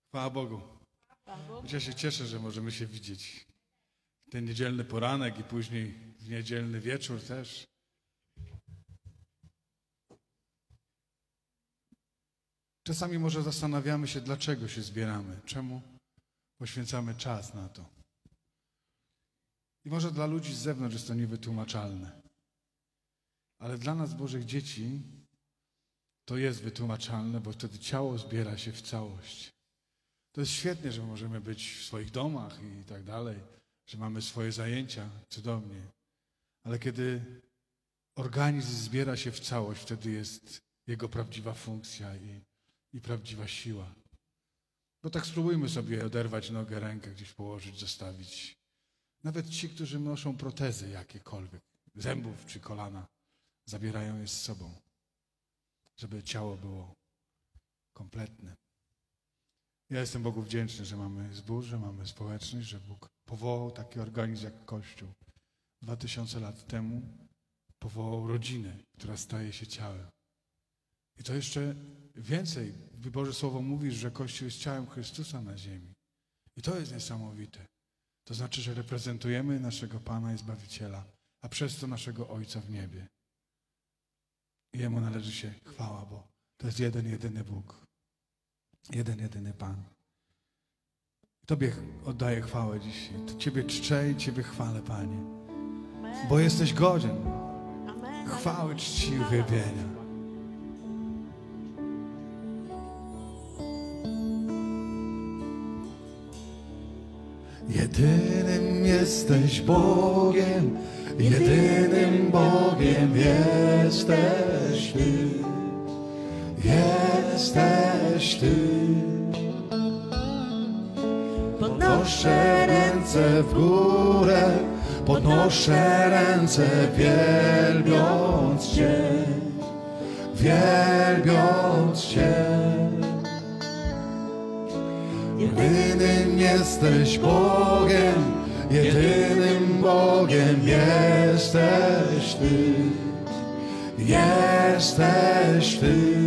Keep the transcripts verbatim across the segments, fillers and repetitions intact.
Chwała Bogu. Ja się cieszę, że możemy się widzieć. Ten niedzielny poranek i później w niedzielny wieczór też. Czasami może zastanawiamy się, dlaczego się zbieramy, czemu poświęcamy czas na to. I może dla ludzi z zewnątrz jest to niewytłumaczalne. Ale dla nas, Bożych dzieci, to jest wytłumaczalne, bo wtedy ciało zbiera się w całość. To jest świetnie, że możemy być w swoich domach i tak dalej, że mamy swoje zajęcia, cudownie. Ale kiedy organizm zbiera się w całość, wtedy jest jego prawdziwa funkcja i, i prawdziwa siła. Bo tak spróbujmy sobie oderwać nogę, rękę gdzieś położyć, zostawić. Nawet ci, którzy noszą protezy jakiekolwiek, zębów czy kolana, zabierają je z sobą, żeby ciało było kompletne. Ja jestem Bogu wdzięczny, że mamy zbór, że mamy społeczność, że Bóg powołał taki organizm jak Kościół. Dwa tysiące lat temu powołał rodzinę, która staje się ciałem. I to jeszcze więcej. Boże Słowo mówi, że Kościół jest ciałem Chrystusa na ziemi. I to jest niesamowite. To znaczy, że reprezentujemy naszego Pana i Zbawiciela, a przez to naszego Ojca w niebie. I Jemu należy się chwała, bo to jest jeden, jedyny Bóg. Jeden, jedyny Pan. Tobie oddaję chwałę dzisiaj. To Ciebie czczę i Ciebie chwalę, Panie. Bo jesteś godzien chwały, czci i uwielbienia. Jedynym jesteś Bogiem, jedynym Bogiem jesteś Ty. Jesteś Ty. Podnoszę ręce w górę, podnoszę ręce wielbiąc Cię, wielbiąc Cię. Jedynym jesteś Bogiem, jedynym Bogiem jesteś Ty. Jesteś Ty.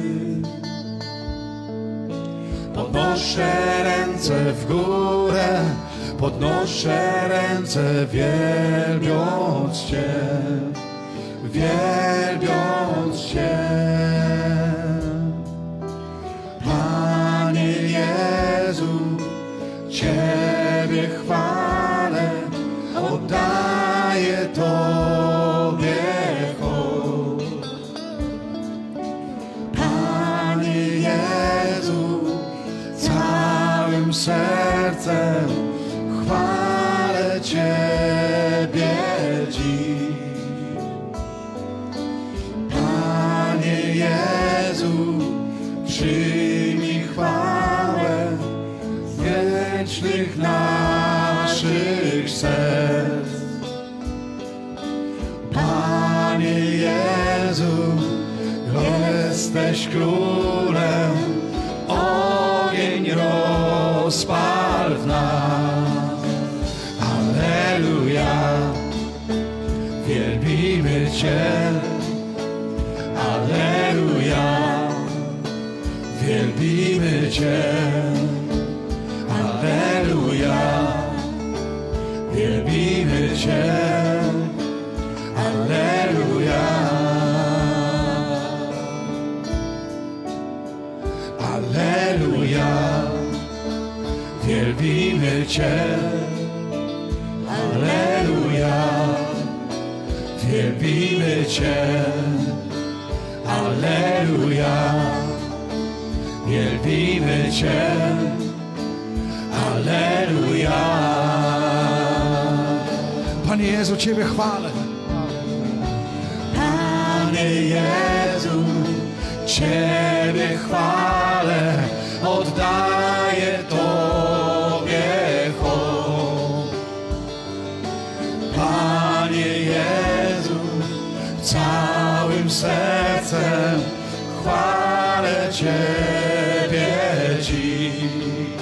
Podnoszę ręce w górę, podnoszę ręce wielbiąc Cię, wielbiąc Cię. Panie Jezu, Ciebie chwalę, oddaję Tobie hołd. Panie Jezu, całym sercem chwalę Ciebie dziś. Panie Jezu, przyjmij chwałę z wiecznych naszych serc. Panie Jezu, jesteś królem, ogień rozpal w nas. Alleluja, wielbimy Cię. Alleluja, wielbimy Cię. Alleluja, wielbimy Cię. Alleluja. Alleluja, wielbimy Cię. Alleluja, wielbimy Cię. Alleluja, wielbimy Cię. Alleluja. Panie Jezu, Ciebie chwalę. Panie Jezu, Ciebie chwalę, oddaję Tobie hołd. Panie Jezu, całym sercem chwalę Ciebie dziś.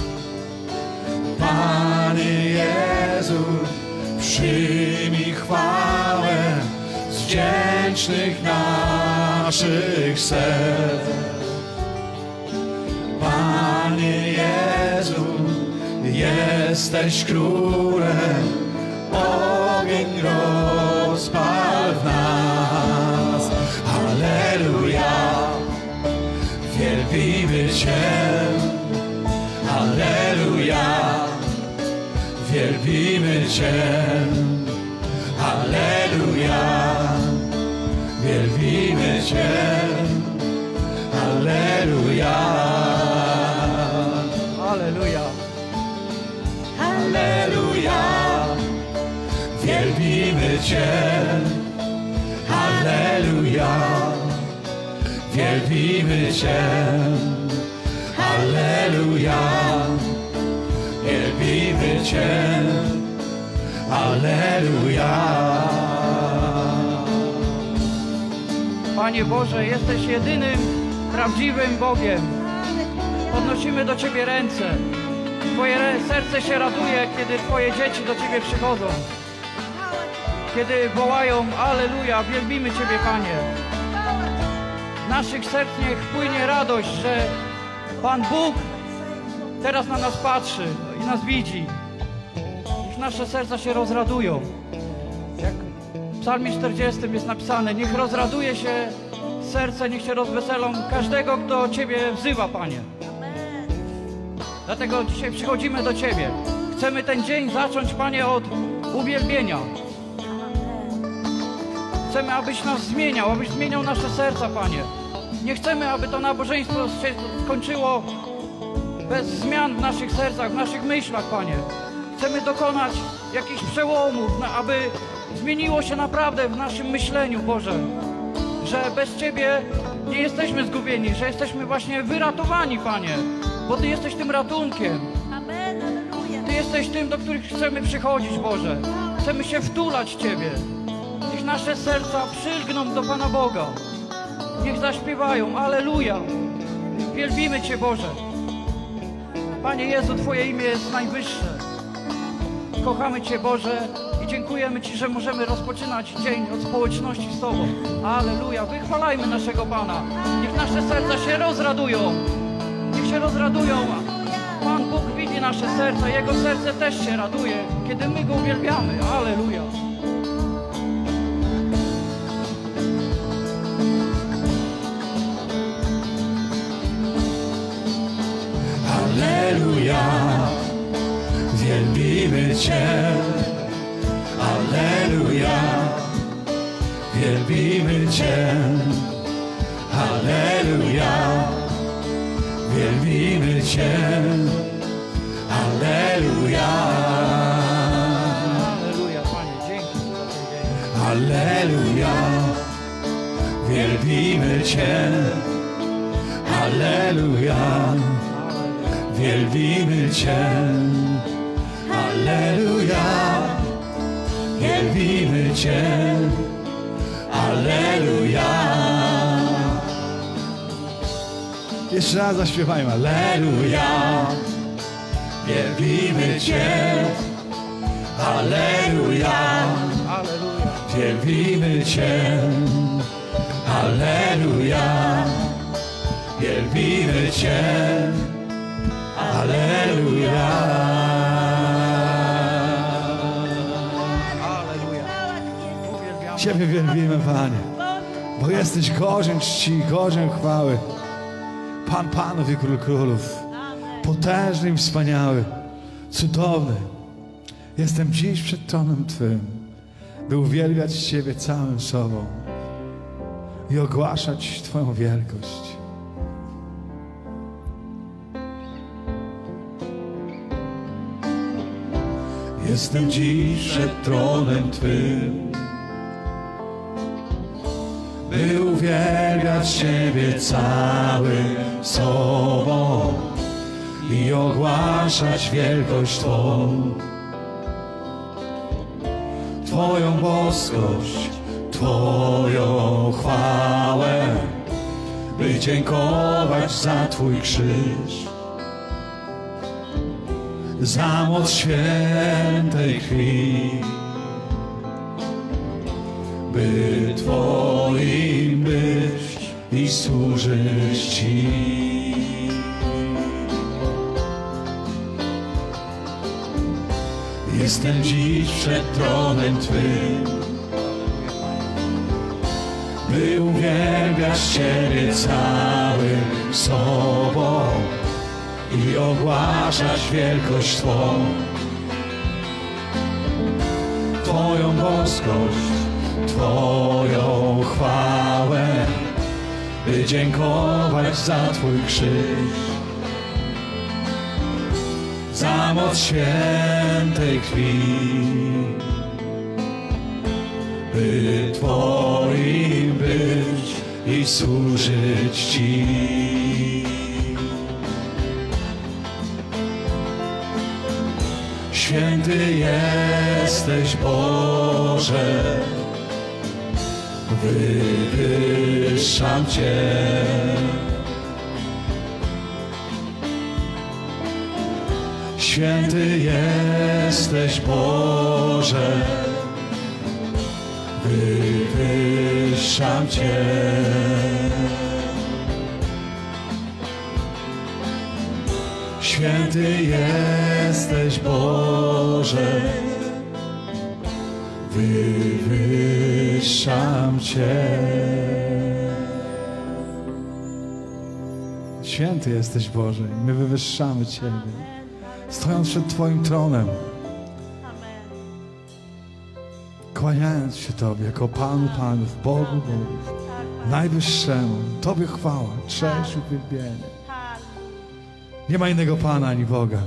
Panie Jezu, przyjmij chwałę z wdzięcznych naszych serc. Panie Jezu, Jesteś królem, ogień rozpal w nas. Halleluja, wielbimy Cię. Halleluja, wielbimy Cię. Halleluja, wielbimy Cię. Halleluja. Halleluja. Halleluja, wielbimy Cię. Halleluja, wielbimy Cię. Halleluja, wielbimy Cię. Halleluja. Panie Boże, jesteś jedynym prawdziwym Bogiem. Podnosimy do Ciebie ręce. Twoje serce się raduje, kiedy Twoje dzieci do Ciebie przychodzą. Kiedy wołają Alleluja, wielbimy Ciebie, Panie. Z naszych serc niech płynie radość, że Pan Bóg teraz na nas patrzy i nas widzi. Niech nasze serca się rozradują. Jak w Psalmie czterdziestym jest napisane, niech rozraduje się serce, niech się rozweselą każdego, kto Ciebie wzywa, Panie. Dlatego dzisiaj przychodzimy do Ciebie. Chcemy ten dzień zacząć, Panie, od uwielbienia. Chcemy, abyś nas zmieniał, abyś zmieniał nasze serca, Panie. Nie chcemy, aby to nabożeństwo się skończyło bez zmian w naszych sercach, w naszych myślach, Panie. Chcemy dokonać jakichś przełomów, aby zmieniło się naprawdę w naszym myśleniu, Boże. Że bez Ciebie nie jesteśmy zgubieni, że jesteśmy właśnie wyratowani, Panie. Bo Ty jesteś tym ratunkiem. Ty jesteś tym, do których chcemy przychodzić, Boże. Chcemy się wtulać w Ciebie. Niech nasze serca przylgną do Pana Boga. Niech zaśpiewają Alleluja. Wielbimy Cię, Boże. Panie Jezu, Twoje imię jest najwyższe. Kochamy Cię, Boże, i dziękujemy Ci, że możemy rozpoczynać dzień od społeczności z Tobą. Alleluja. Wychwalajmy naszego Pana. Niech nasze serca się rozradują. Niech się rozradują. Pan Bóg widzi nasze serca. Jego serce też się raduje, kiedy my Go uwielbiamy. Alleluja. Alleluja, wielbimy Cię. Alleluja, wielbimy Cię. Alleluja, wielbimy Cię. Alleluja. Alleluja, Panie, dzięki za ten dzień. Alleluja, wielbimy Cię. Alleluja, wielbimy Cię. Alleluja, wielbimy Cię. Alleluja. Jeszcze raz zaśpiewajmy. Alleluja, wielbimy Cię. Alleluja, Alleluja. wielbimy Cię. Alleluja, wielbimy Cię. Alleluja. Alleluja. Uwielbiamy. Ciebie wielbimy, Panie, bo jesteś godzien czci, godzien chwały. Pan Panów i Król Królów, potężny i wspaniały, cudowny. Jestem dziś przed tronem Twym, by uwielbiać Ciebie całym sobą i ogłaszać Twoją wielkość. Jestem dziś przed tronem Twym, by uwielbiać Ciebie całym sobą i ogłaszać wielkość Twą. Twoją boskość, Twoją chwałę, by dziękować za Twój krzyż, za moc świętej krwi, by Twoim być i służyć Ci. Jestem dziś przed tronem Twym, by uwielbiać Ciebie całym sobą i ogłaszać wielkość Twą, Twoją boskość, Twoją chwałę, by dziękować za Twój krzyż, za moc świętej krwi, by Twoim być i służyć Ci. Święty jesteś, Boże, wywyższam Cię. Święty jesteś, Boże, wywyższam Cię. Święty jesteś, Boże, wywyższam Cię. Święty jesteś, Boże, i my wywyższamy Ciebie, stojąc przed Twoim tronem, kłaniając się Tobie jako Panu Panów, Bogu Bogów, Najwyższemu. Tobie chwała, cześć, uwielbienie. Nie ma innego Pana ani Boga.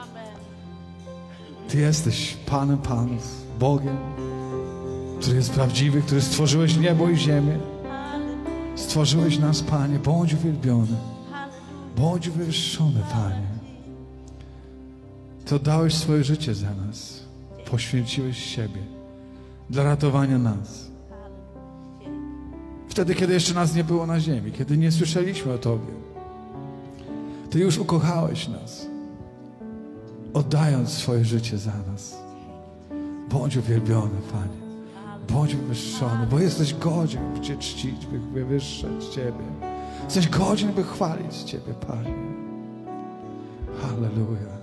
Ty jesteś Panem Panów, Bogiem, który jest prawdziwy, który stworzyłeś niebo i ziemię. Stworzyłeś nas, Panie. Bądź uwielbiony. Bądź wywyższony, Panie. Ty oddałeś swoje życie za nas. Poświęciłeś siebie dla ratowania nas. Wtedy, kiedy jeszcze nas nie było na ziemi, kiedy nie słyszeliśmy o Tobie, Ty już ukochałeś nas, oddając swoje życie za nas. Bądź uwielbiony, Panie. Bądź wywyższony, bo jesteś godzien, by Cię czcić, by wywyższać Ciebie. Jesteś godzien, by chwalić Ciebie, Panie. Halleluja.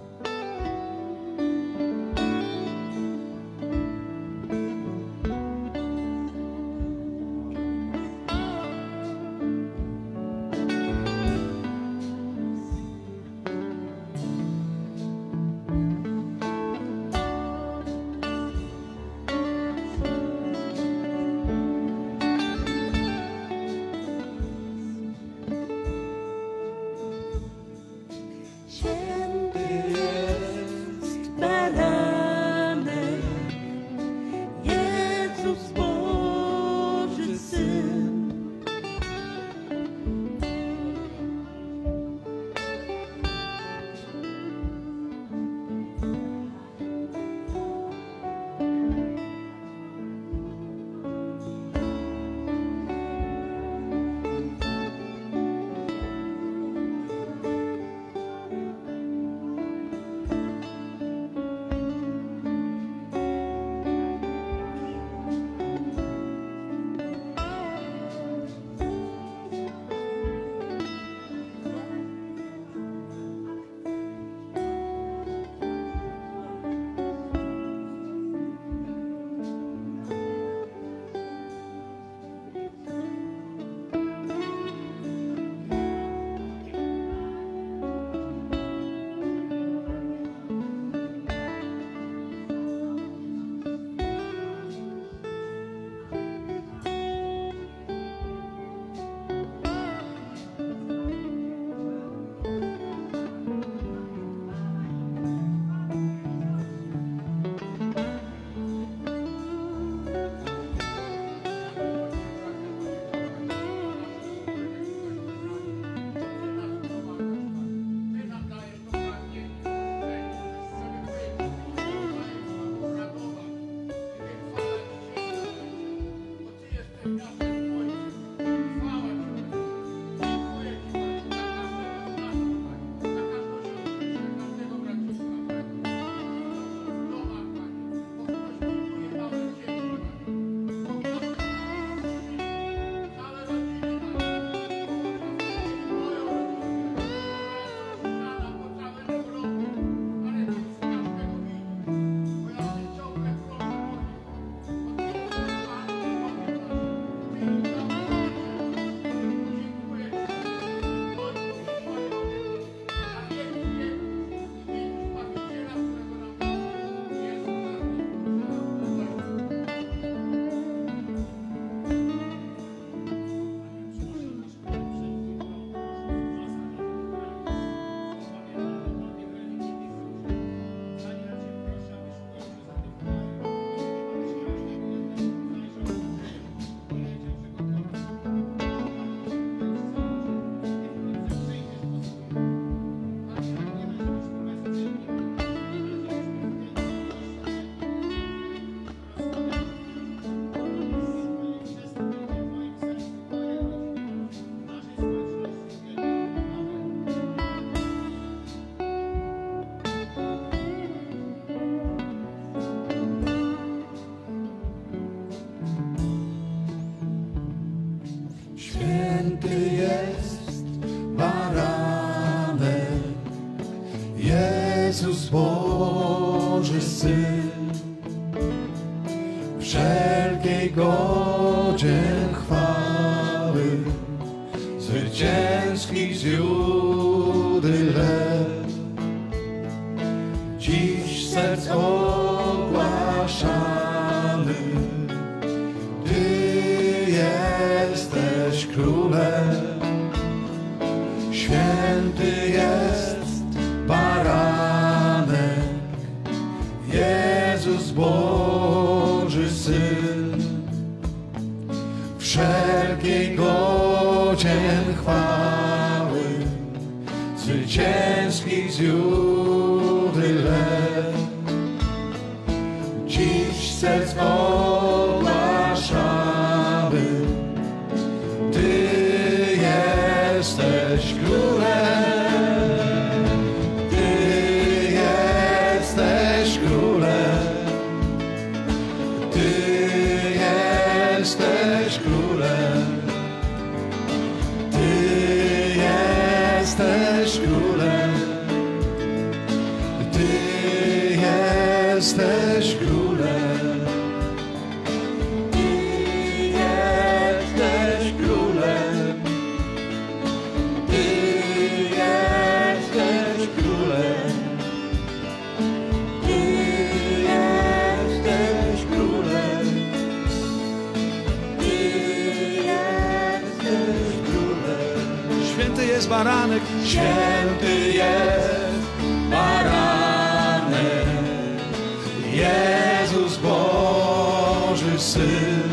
Jezus Boży Syn, wszelkiej godzien chwały, zwycięski z Judy lew. Dziś serc ogłaszamy, Ty jesteś Królem. Święty jest Baranek, Jezus Boży Syn, wszelkiej godzien chwały, zwycięski z Judy lew. Dziś serc ogłaszamy, Ty jesteś Królem, Ty jesteś Królem, Ty jesteś Królem, Ty jesteś Królem, Ty jesteś Królem, Ty jesteś Królem. Ty jesteś Królem, Ty jesteś Królem, Ty jesteś Królem. Święty jest Baranek, święty jest Baranek, Jezus Boży Syn,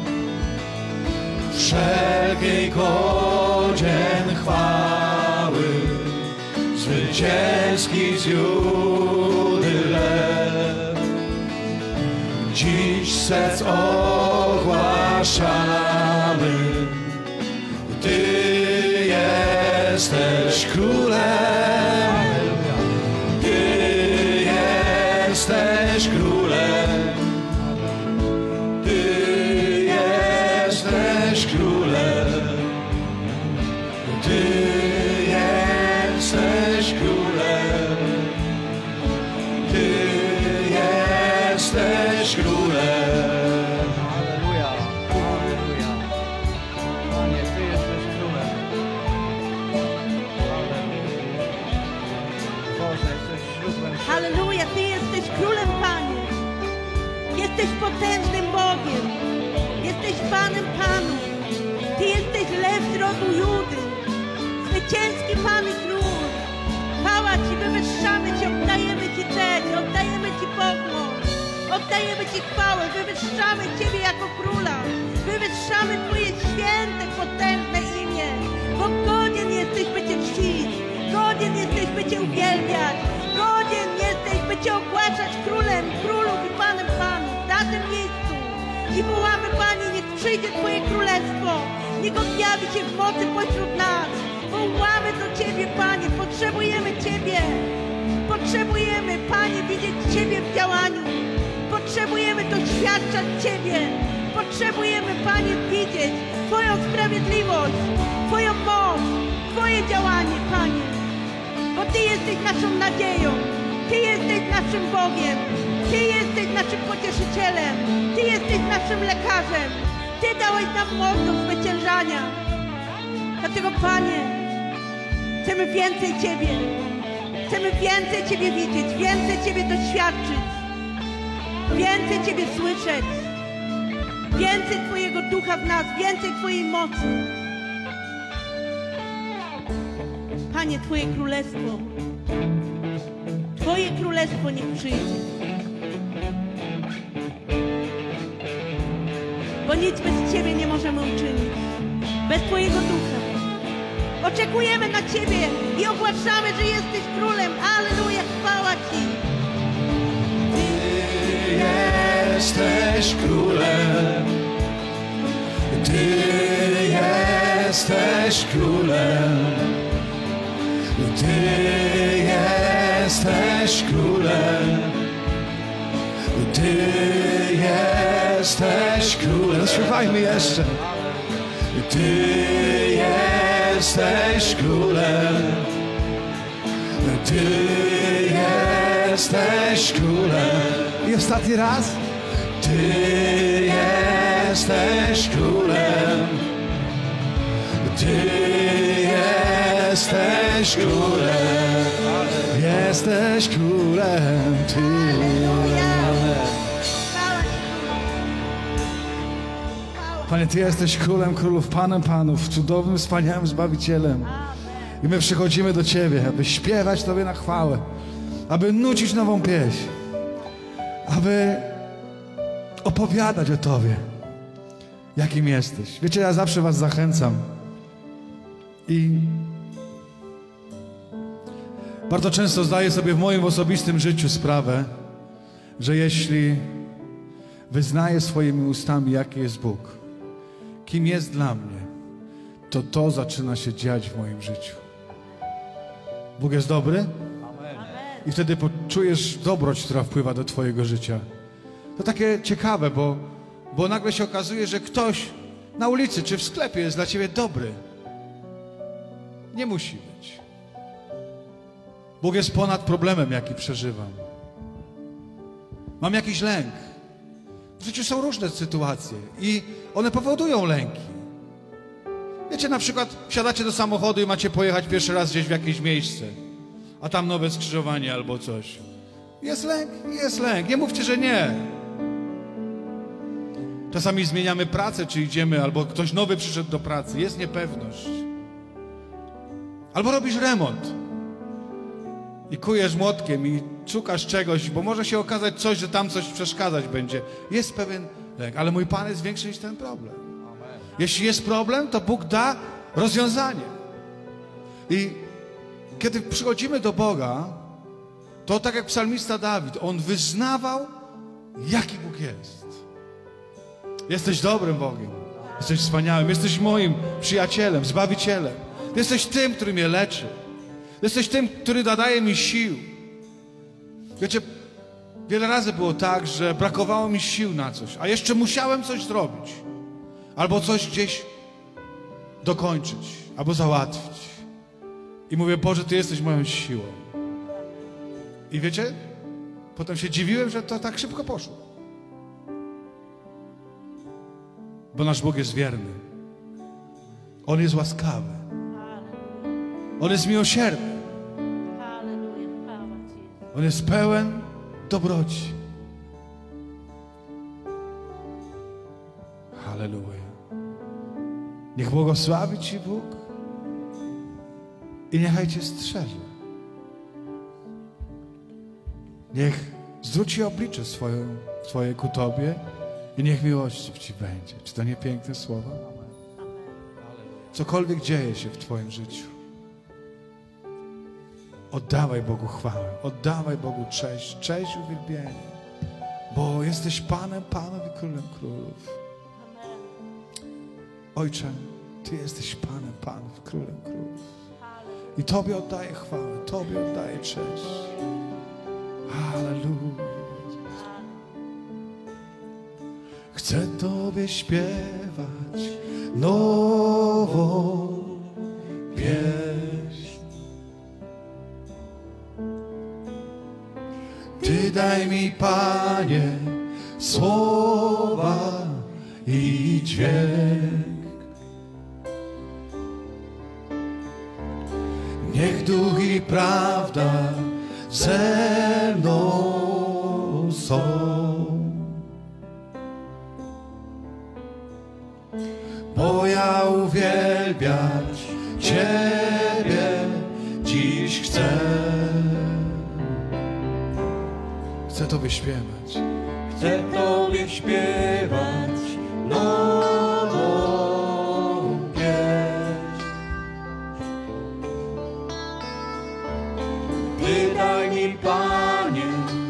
wszelkiej godzien chwały, zwycięski z Judy lew. Dziś serc ogłaszamy, Ty jesteś Królem, Ty jesteś Królem, Ty jesteś Królem, Ty jesteś Królem, Ty jesteś Królem. Halleluja, halleluja. Panie, Ty jesteś Królem. Halleluja. Boże, jesteś źródłem. Halleluja, Ty jesteś Królem, Panie. Jesteś potężnym Bogiem. Jesteś Panem Panów. Ty jesteś lew z rodu Judy. Zwycięski Pan i Król. Chwała Ci, wywyższamy Cię, oddajemy Ci cześć, oddajemy Ci pokłon. Oddajemy Ci chwałę, wywyższamy Ciebie jako Króla. Wywyższamy Twoje święte, potężne imię. Bo godzien jesteś, by Cię czcić. Godzien jesteś, by Cię uwielbiać. Godzien jesteś, by Cię ogłaszać Królem, Królów i Panem Panów. Na tym miejscu. I wołamy, Panie, niech przyjdzie Twoje Królestwo. Niech objawi się w mocy pośród nas. Wołamy do Ciebie, Panie. Potrzebujemy Ciebie. Potrzebujemy, Panie, widzieć Ciebie w działaniu. Potrzebujemy doświadczać Ciebie. Potrzebujemy, Panie, widzieć Twoją sprawiedliwość, Twoją moc, Twoje działanie, Panie. Bo Ty jesteś naszą nadzieją. Ty jesteś naszym Bogiem. Ty jesteś naszym pocieszycielem. Ty jesteś naszym lekarzem. Ty dałeś nam moc do zwyciężania. Dlatego, Panie, chcemy więcej Ciebie. Chcemy więcej Ciebie widzieć, więcej Ciebie doświadczyć, więcej Ciebie słyszeć, więcej Twojego ducha w nas, więcej Twojej mocy. Panie, Twoje królestwo, Twoje królestwo niech przyjdzie. Bo nic bez Ciebie nie możemy uczynić, bez Twojego ducha. Oczekujemy na Ciebie i ogłaszamy, że jesteś królem. Alleluja, chwała Ci. Ty jesteś królem, Ty jesteś królem, Ty jesteś królem, Ty jesteś królem. Śpiewajmy jeszcze. Ty jesteś królem, Ty jesteś jesteś królem. I ostatni raz. Ty jesteś królem. Ty jesteś królem. Jesteś królem. Ty. Panie, Ty jesteś królem królów, Panem panów, cudownym, wspaniałym Zbawicielem. I my przychodzimy do Ciebie, aby śpiewać Tobie na chwałę, aby nucić nową pieśń, aby opowiadać o Tobie, jakim jesteś. Wiecie, ja zawsze Was zachęcam i bardzo często zdaję sobie w moim osobistym życiu sprawę, że jeśli wyznaję swoimi ustami, jaki jest Bóg, kim jest dla mnie, to to zaczyna się dziać w moim życiu. Bóg jest dobry? Amen. I wtedy poczujesz dobroć, która wpływa do twojego życia. To takie ciekawe, bo, bo nagle się okazuje, że ktoś na ulicy czy w sklepie jest dla ciebie dobry. Nie musi być. Bóg jest ponad problemem, jaki przeżywam. Mam jakiś lęk. W życiu są różne sytuacje i one powodują lęki. Wiecie, na przykład wsiadacie do samochodu i macie pojechać pierwszy raz gdzieś w jakieś miejsce, a tam nowe skrzyżowanie albo coś. Jest lęk? Jest lęk. Nie mówcie, że nie. Czasami zmieniamy pracę, czy idziemy, albo ktoś nowy przyszedł do pracy. Jest niepewność. Albo robisz remont i kujesz młotkiem i szukasz czegoś, bo może się okazać coś, że tam coś przeszkadzać będzie. Jest pewien lęk, ale mój Pan jest większy niż ten problem. Amen. Jeśli jest problem, to Bóg da rozwiązanie. I kiedy przychodzimy do Boga, to tak jak psalmista Dawid, on wyznawał, jaki Bóg jest. Jesteś dobrym Bogiem. Jesteś wspaniałym. Jesteś moim przyjacielem, Zbawicielem. Jesteś tym, który mnie leczy. Jesteś tym, który nadaje mi sił. Wiecie, wiele razy było tak, że brakowało mi sił na coś, a jeszcze musiałem coś zrobić. Albo coś gdzieś dokończyć, albo załatwić. I mówię, Boże, Ty jesteś moją siłą. I wiecie, potem się dziwiłem, że to tak szybko poszło. Bo nasz Bóg jest wierny. On jest łaskawy. On jest miłosierny. On jest pełen dobroci. Halleluja. Niech błogosławi Ci Bóg i niechaj Cię strzeże. Niech zwróci oblicze swoje, swoje ku Tobie i niech miłości w Ci będzie. Czy to nie piękne słowa? Cokolwiek dzieje się w Twoim życiu, oddawaj Bogu chwałę, oddawaj Bogu cześć, cześć, uwielbienie, bo jesteś Panem Panów i Królem Królów. Ojcze, Ty jesteś Panem Panów i Królem Królów. I Tobie oddaję chwałę, Tobie oddaję cześć. Halleluja. Chcę Tobie śpiewać nową pieśń. Ty daj mi, Panie, słowa i dźwięk. Niech duch i prawda ze mną są. Bo ja uwielbiać Ciebie dziś chcę. Chcę Tobie śpiewać. Chcę Tobie śpiewać nową pieśń. Ty daj mi, Panie,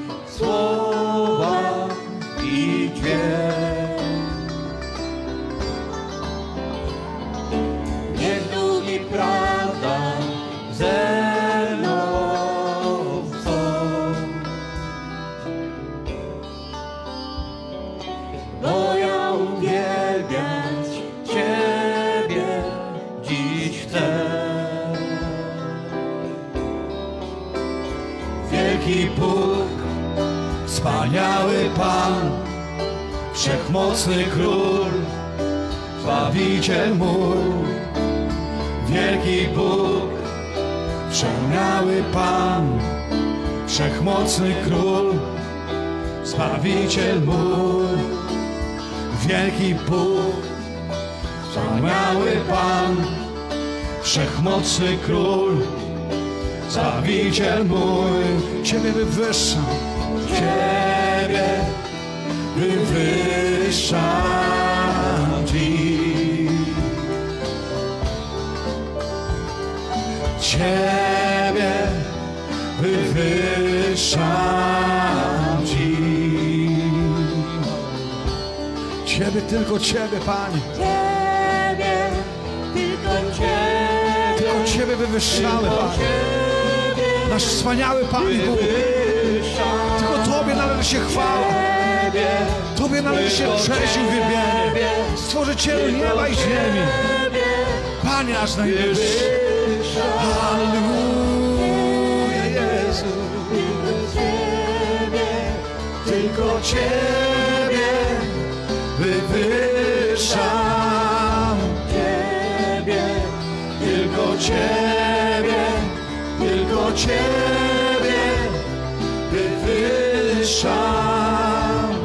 słowa i dźwięk. Niech duch i prawda ze mną są. Bo ja uwielbiać Ciebie dziś chcę. Wielki Bóg Wspaniały Pan, wszechmocny Król, Zbawiciel mój, wielki Bóg. Wspaniały Pan, wszechmocny Król, Zbawiciel mój, wielki Bóg. Wspaniały Pan, wszechmocny Król, Zbawiciel mój. Ciebie wywyższam, Ciebie wywyższam Ci. Ciebie wywyższam Ci. Ciebie, tylko Ciebie, Panie. Ciebie, tylko Ciebie, Tylko Ciebie wywyższamy, Panie. Nasz wspaniały Pan Bóg. Tylko Tobie należy się chwała. Tobie należy się cześć i uwielbienie. Stworzycielu nieba i ziemi. Panie nasz najwyższy. Halleluja, Jezu. Tylko Ciebie wywyższam. Ciebie, tylko Ciebie, tylko Ciebie wywyższam.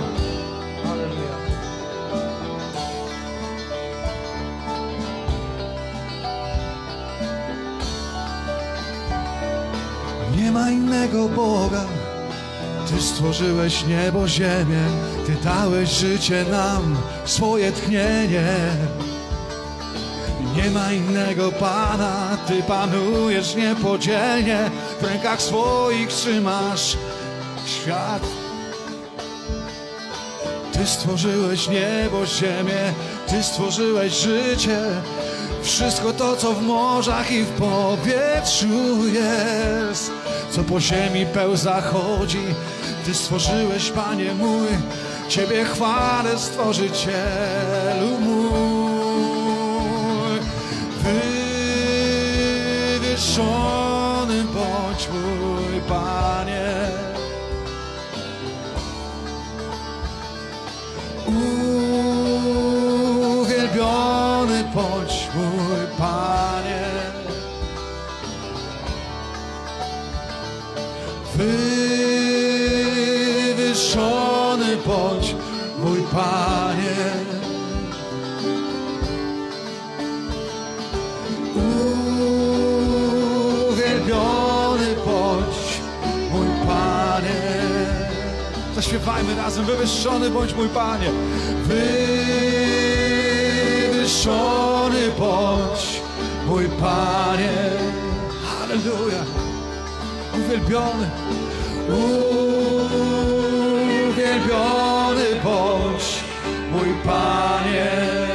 Nie ma innego Boga. Ty stworzyłeś niebo, ziemię, Ty dałeś życie nam, swoje tchnienie. Nie ma innego Pana, Ty panujesz niepodzielnie, w rękach swoich trzymasz świat. Ty stworzyłeś niebo, ziemię, Ty stworzyłeś życie, wszystko to, co w morzach i w powietrzu jest, co po ziemi pełza chodzi. Ty stworzyłeś, Panie mój, Ciebie chwalę, Stworzycielu mój. Wywyższony bądź mój Panie. Uwielbiony bądź mój Panie. Wywyższony bądź mój Panie. Uwielbiony bądź mój Panie. Zaśpiewajmy razem. Wywyższony bądź mój Panie. Wywyższony bądź mój Panie. Halleluja. Uwielbiony. Uwielbiony bądź mój Panie.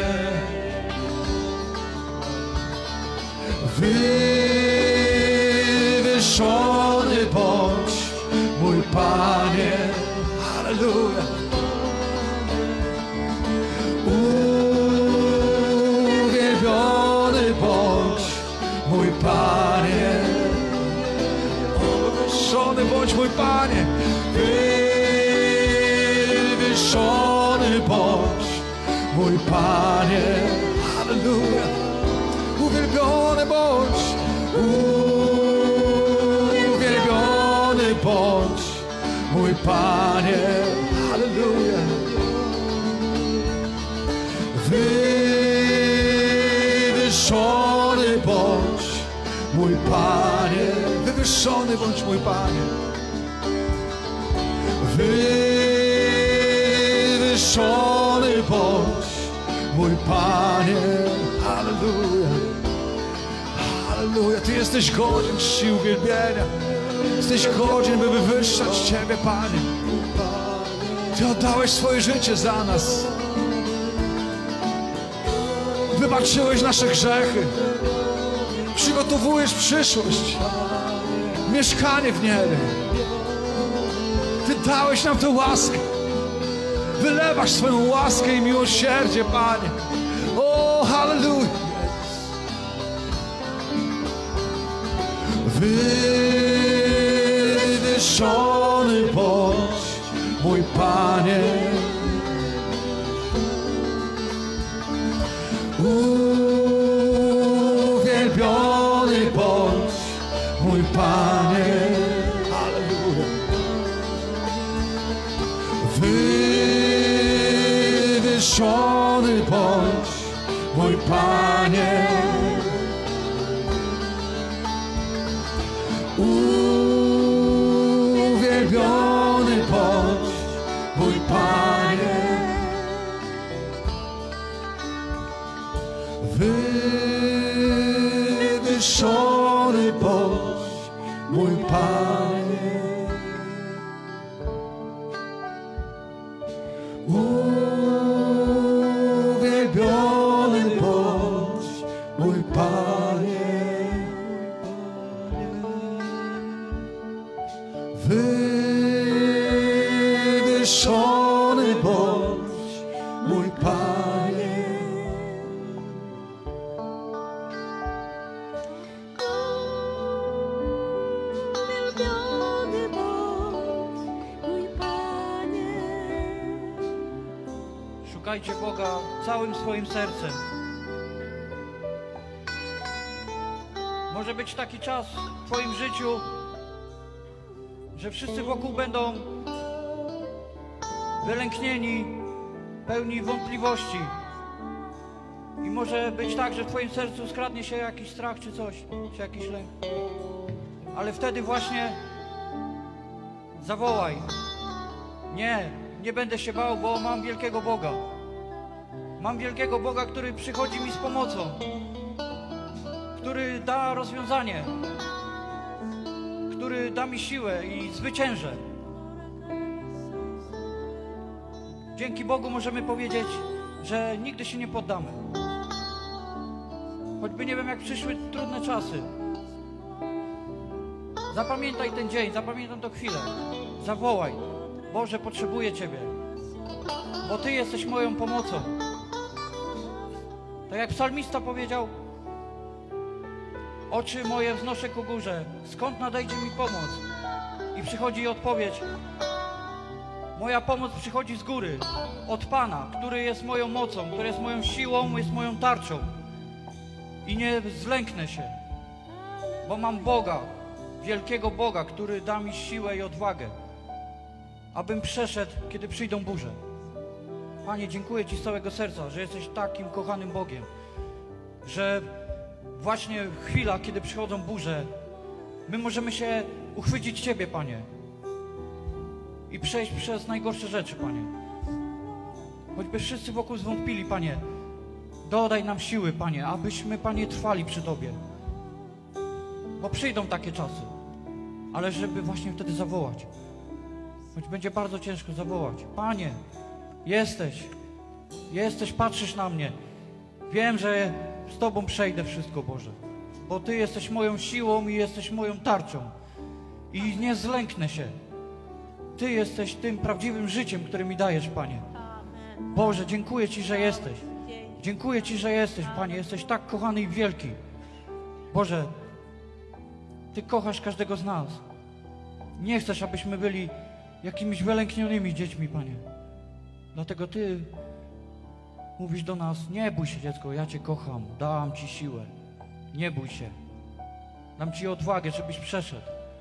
Wywyższony bądź mój Panie. Halleluja. Uwielbiony bądź mój Panie. Wywyższony bądź mój Panie. Wywyższony bądź mój Panie. Halleluja. Uwielbiony bądź. Uwielbiony bądź mój Panie. Halleluja. Wywyższony bądź mój Panie. Wywyższony bądź mój Panie. Wywyższony bądź mój Panie. Halleluja. Halleluja. Ty jesteś godzien czci i uwielbienia. Jesteś godzien, by wywyższać Ciebie, Panie. Ty oddałeś swoje życie za nas. Wybaczyłeś nasze grzechy. Przygotowujesz przyszłość. Mieszkanie w niebie. Ty dałeś nam tę łaskę. Wylewasz swoją łaskę i miłosierdzie, Panie. O, halleluja. Wywyższony bądź mój Panie. Uwielbiony bądź, mój Panie. Alleluja. Wywyższony bądź, mój Panie. Uwielbiony bądź, mój Panie. Wywyższony bądź, mój Panie. Uwielbiony bądź, mój Panie. Wywyższony bądź, mój Panie. Uwielbiony bądź, mój Panie. Szukajcie Boga całym swoim sercem. Może być taki czas w Twoim życiu, że wszyscy wokół będą wylęknieni, pełni wątpliwości. I może być tak, że w Twoim sercu skradnie się jakiś strach czy coś, czy jakiś lęk. Ale wtedy właśnie zawołaj. Nie, nie będę się bał, bo mam wielkiego Boga. Mam wielkiego Boga, który przychodzi mi z pomocą, który da rozwiązanie, który da mi siłę i zwyciężę. Dzięki Bogu możemy powiedzieć, że nigdy się nie poddamy. Choćby nie wiem, jak przyszły trudne czasy. Zapamiętaj ten dzień, zapamiętaj tę chwilę. Zawołaj. Boże, potrzebuję Ciebie, bo Ty jesteś moją pomocą. Tak jak psalmista powiedział, oczy moje wznoszę ku górze, skąd nadejdzie mi pomoc? I przychodzi odpowiedź. Moja pomoc przychodzi z góry, od Pana, który jest moją mocą, który jest moją siłą, jest moją tarczą. I nie zlęknę się, bo mam Boga, wielkiego Boga, który da mi siłę i odwagę, abym przeszedł, kiedy przyjdą burze. Panie, dziękuję Ci z całego serca, że jesteś takim kochanym Bogiem, że właśnie chwila, kiedy przychodzą burze, my możemy się uchwycić Ciebie, Panie, i przejść przez najgorsze rzeczy, Panie. Choćby wszyscy wokół zwątpili, Panie, dodaj nam siły, Panie, abyśmy, Panie, trwali przy Tobie. Bo przyjdą takie czasy, ale żeby właśnie wtedy zawołać. Choć będzie bardzo ciężko zawołać. Panie, jesteś, jesteś, patrzysz na mnie. Wiem, że z Tobą przejdę wszystko, Boże, bo Ty jesteś moją siłą i jesteś moją tarczą. I nie zlęknę się. Ty jesteś tym prawdziwym życiem, które mi dajesz, Panie. Boże, dziękuję Ci, że jesteś. Dziękuję Ci, że jesteś, Panie. Jesteś tak kochany i wielki. Boże, Ty kochasz każdego z nas. Nie chcesz, abyśmy byli jakimiś wylęknionymi dziećmi, Panie. Dlatego Ty mówisz do nas, nie bój się, dziecko, ja Cię kocham, dam Ci siłę. Nie bój się. Dam Ci odwagę, żebyś przeszedł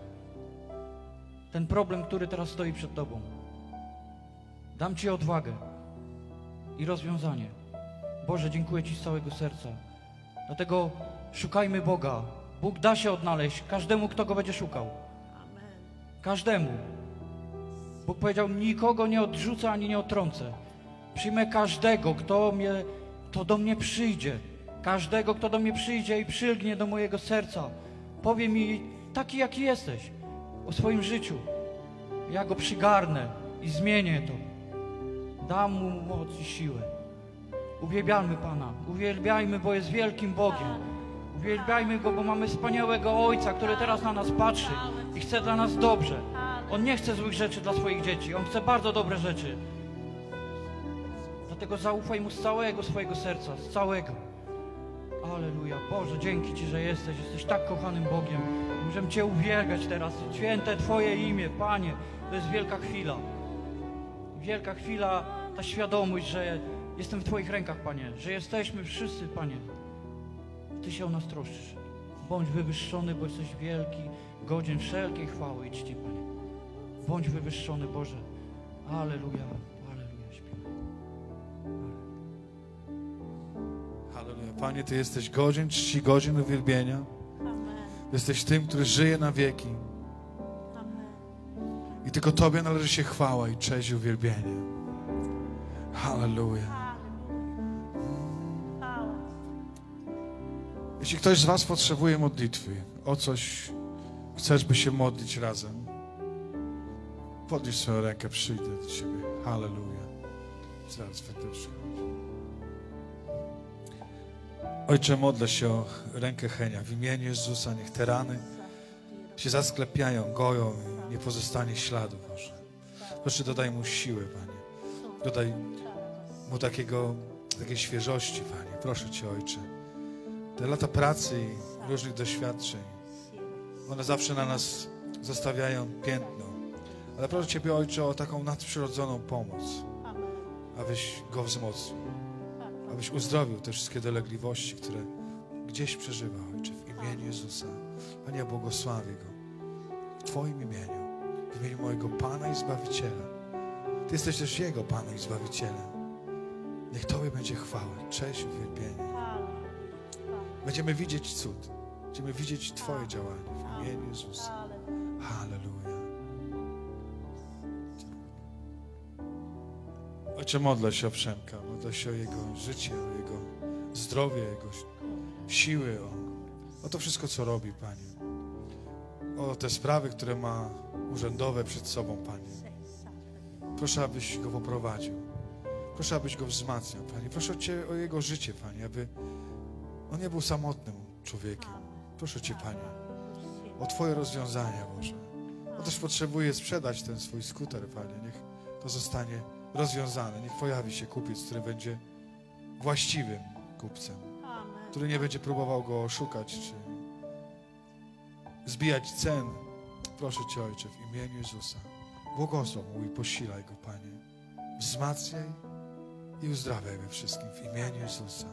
ten problem, który teraz stoi przed Tobą. Dam Ci odwagę i rozwiązanie. Boże, dziękuję Ci z całego serca. Dlatego szukajmy Boga. Bóg da się odnaleźć każdemu, kto Go będzie szukał. Każdemu. Bóg powiedział, nikogo nie odrzucę ani nie odtrącę. Przyjmę każdego, kto, mnie, kto do mnie przyjdzie. Każdego, kto do mnie przyjdzie i przylgnie do mojego serca. Powie mi, taki jaki jesteś, o swoim życiu. Ja go przygarnę i zmienię to. Dam mu moc i siłę. Uwielbiajmy Pana. Uwielbiajmy, bo jest wielkim Bogiem. Uwielbiajmy Go, bo mamy wspaniałego Ojca, który teraz na nas patrzy i chce dla nas dobrze. On nie chce złych rzeczy dla swoich dzieci. On chce bardzo dobre rzeczy. Dlatego zaufaj Mu z całego swojego serca, z całego. Alleluja. Boże, dzięki Ci, że jesteś. Jesteś tak kochanym Bogiem. Możemy Cię uwielbiać teraz. Święte Twoje imię, Panie. To jest wielka chwila. wielka chwila, ta świadomość, że jestem w Twoich rękach, Panie, że jesteśmy wszyscy, Panie. Ty się o nas troszczysz. Bądź wywyższony, bo jesteś wielki, godzien wszelkiej chwały i czci, Panie. Bądź wywyższony, Boże. Alleluja, alleluja, śpiewaj. Halleluja. Panie, Ty jesteś godzien czci, godzien uwielbienia. Amen. Jesteś tym, który żyje na wieki. Amen. I tylko Tobie należy się chwała i cześć i uwielbienie. Halleluja. Chwała. Jeśli ktoś z Was potrzebuje modlitwy, o coś chcesz, by się modlić razem, podnieś swoją rękę, przyjdę do Ciebie. Halleluja. Zaraz będę przychodził. Ojcze, modlę się o rękę Henia. W imieniu Jezusa niech te rany się zasklepiają, goją i nie pozostanie śladu, Boże. Proszę, dodaj mu siły, Panie. Dodaj mu takiego, takiej świeżości, Panie. Proszę Cię, Ojcze. Te lata pracy i różnych doświadczeń, one zawsze na nas zostawiają piętno. Ale proszę Ciebie, Ojcze, o taką nadprzyrodzoną pomoc, abyś go wzmocnił, abyś uzdrowił te wszystkie dolegliwości, które gdzieś przeżywa, Ojcze, w imieniu Jezusa. Panie, ja błogosławię go w Twoim imieniu, w imieniu mojego Pana i Zbawiciela. Ty jesteś też Jego Panem i Zbawicielem. Niech Tobie będzie chwała, cześć i uwielbienie. Będziemy widzieć cud. Będziemy widzieć Twoje działanie w imieniu Jezusa. Halleluja. Ojcze, modlę się o Przemka, modlę się o jego życie, o jego zdrowie, jego siły, o, o to wszystko, co robi, Panie. O te sprawy, które ma urzędowe przed sobą, Panie. Proszę, abyś go poprowadził. Proszę, abyś go wzmacniał, Panie. Proszę Cię o jego życie, Panie, aby on nie był samotnym człowiekiem. Proszę Cię, Panie, o Twoje rozwiązania, Boże. On też potrzebuje sprzedać ten swój skuter, Panie. Niech to zostanie rozwiązane. Niech pojawi się kupiec, który będzie właściwym kupcem, który nie będzie próbował go oszukać czy zbijać cen. Proszę Cię, Ojcze, w imieniu Jezusa. Błogosław mu i posilaj go, Panie. Wzmacniaj i uzdrawiaj we wszystkim w imieniu Jezusa.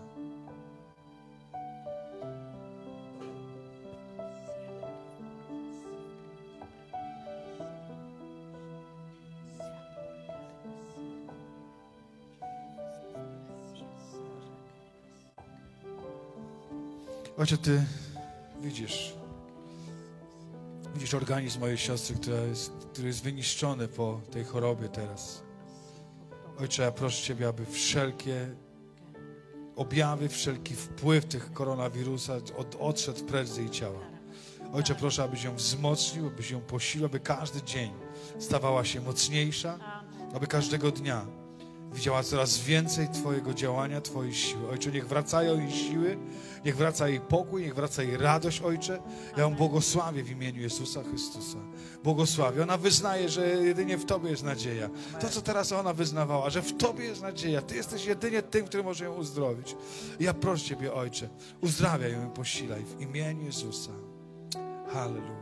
Ojcze, Ty widzisz, widzisz organizm mojej siostry, która jest, który jest wyniszczony po tej chorobie teraz. Ojcze, ja proszę Ciebie, aby wszelkie objawy, wszelki wpływ tych koronawirusa od, odszedł precz z jej ciała. Ojcze, proszę, abyś ją wzmocnił, abyś ją posilił, aby każdy dzień stawała się mocniejsza, aby każdego dnia widziała coraz więcej Twojego działania, Twojej siły. Ojcze, niech wracają jej siły, niech wraca jej pokój, niech wraca jej radość, Ojcze. Ja ją błogosławię w imieniu Jezusa Chrystusa. Błogosławię. Ona wyznaje, że jedynie w Tobie jest nadzieja. To, co teraz ona wyznawała, że w Tobie jest nadzieja. Ty jesteś jedynie tym, który może ją uzdrowić. I ja proszę Ciebie, Ojcze, uzdrawiaj ją i posilaj w imieniu Jezusa. Halleluja.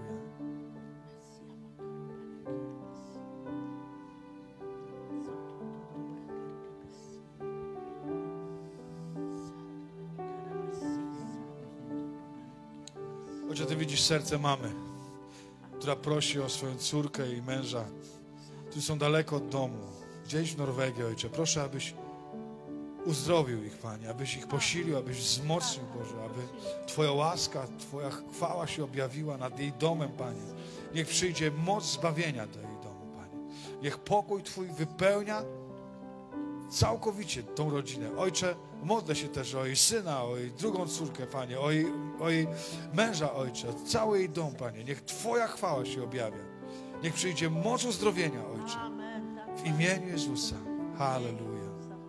Ojcze, Ty widzisz serce mamy, która prosi o swoją córkę i męża, którzy są daleko od domu, gdzieś w Norwegii, Ojcze. Proszę, abyś uzdrowił ich, Panie, abyś ich posilił, abyś wzmocnił, Boże, aby Twoja łaska, Twoja chwała się objawiła nad jej domem, Panie. Niech przyjdzie moc zbawienia do jej domu, Panie. Niech pokój Twój wypełnia całkowicie tą rodzinę. Ojcze, modlę się też o jej syna, o jej drugą córkę, Panie, o jej, o jej męża, Ojcze, cały jej dom, Panie. Niech Twoja chwała się objawia. Niech przyjdzie moc uzdrowienia, Ojcze. W imieniu Jezusa. Halleluja.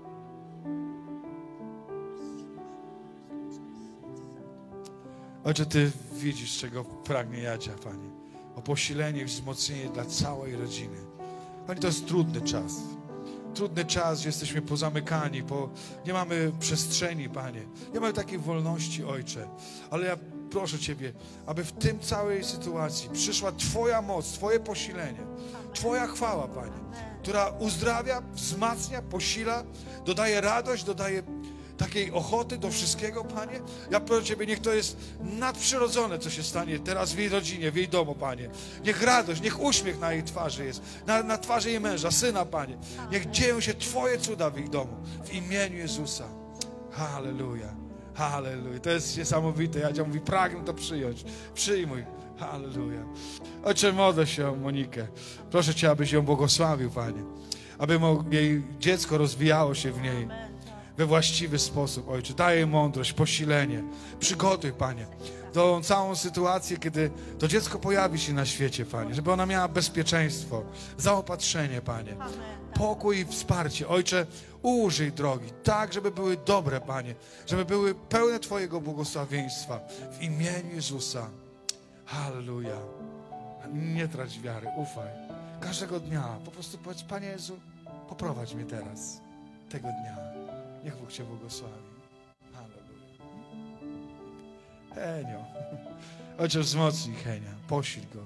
Ojcze, Ty widzisz, czego pragnie Jadzia, Panie. O posilenie i wzmocnienie dla całej rodziny. Panie, to jest trudny czas. Trudny czas, gdzie jesteśmy pozamykani, bo nie mamy przestrzeni, Panie. Nie mamy takiej wolności, Ojcze. Ale ja proszę Ciebie, aby w tym całej sytuacji przyszła Twoja moc, Twoje posilenie, Twoja chwała, Panie. która uzdrawia, wzmacnia, posila, dodaje radość, dodaje takiej ochoty do wszystkiego, Panie. Ja proszę Ciebie, niech to jest nadprzyrodzone, co się stanie teraz w jej rodzinie, w jej domu, Panie. Niech radość, niech uśmiech na jej twarzy jest, na, na twarzy jej męża, syna, Panie. Niech dzieją się Twoje cuda w ich domu, w imieniu Jezusa. Halleluja, halleluja. To jest niesamowite. Ja Cię mówię, pragnę to przyjąć. Przyjmuj. Halleluja. Ojcze, modlę się o Monikę. Proszę Cię, abyś ją błogosławił, Panie. Aby jej dziecko rozwijało się w niej we właściwy sposób, Ojcze. Daj jej mądrość, posilenie. Przygotuj, Panie, tą całą sytuację, kiedy to dziecko pojawi się na świecie, Panie. Żeby ona miała bezpieczeństwo, zaopatrzenie, Panie. Pokój i wsparcie. Ojcze, użyj drogi, tak, żeby były dobre, Panie. Żeby były pełne Twojego błogosławieństwa. W imieniu Jezusa. Halleluja. Nie trać wiary, ufaj. Każdego dnia po prostu powiedz, Panie Jezu, poprowadź mnie teraz, tego dnia. Niech Bóg Cię błogosławi. Halleluja. Henio. Ojcze, wzmocnij Henia, posil go.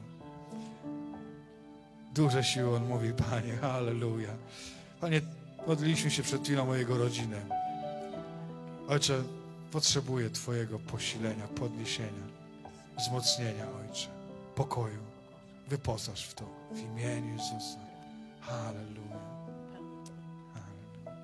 Duże siły on mówi, Panie, halleluja. Panie, modliliśmy się przed chwilą o jego rodzinę. Ojcze, potrzebuję Twojego posilenia, podniesienia, wzmocnienia, Ojcze, pokoju. Wyposaż w to w imieniu Jezusa. Halleluja. Halleluja.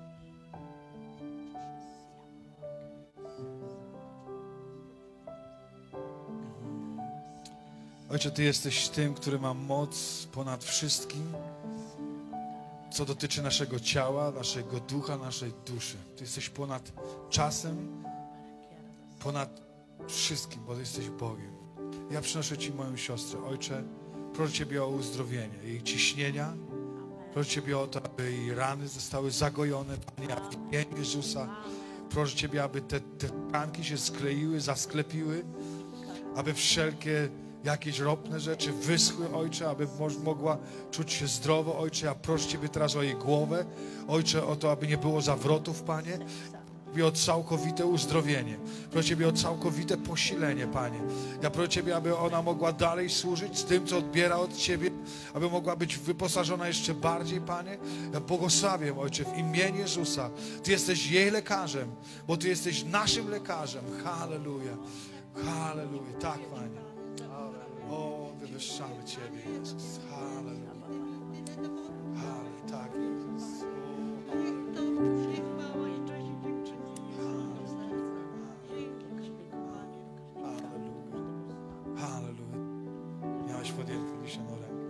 Ojcze, Ty jesteś tym, który ma moc ponad wszystkim, co dotyczy naszego ciała, naszego ducha, naszej duszy. Ty jesteś ponad czasem, ponad wszystkim, bo Ty jesteś Bogiem. Ja przynoszę Ci moją siostrę. Ojcze, proszę Ciebie o uzdrowienie jej ciśnienia. Proszę Ciebie o to, aby jej rany zostały zagojone, Panie, w imieniu Jezusa. Proszę Ciebie, aby te, te tkanki się skleiły, zasklepiły, aby wszelkie jakieś ropne rzeczy wyschły, Ojcze, aby mogła czuć się zdrowo, Ojcze. Ja proszę Ciebie teraz o jej głowę, Ojcze, o to, aby nie było zawrotów, Panie. Proszę o całkowite uzdrowienie. Proszę Ciebie o całkowite posilenie, Panie. Ja proszę Ciebie, aby ona mogła dalej służyć z tym, co odbiera od Ciebie, aby mogła być wyposażona jeszcze bardziej, Panie. Ja błogosławię, Ojcze, w imieniu Jezusa. Ty jesteś jej lekarzem, bo Ty jesteś naszym lekarzem. Halleluja. Halleluja. Tak, Panie. O, wywyższamy Ciebie, Jezus. Halleluja. Halleluja. Tak, Jezus. Miałeś podniesioną rękę.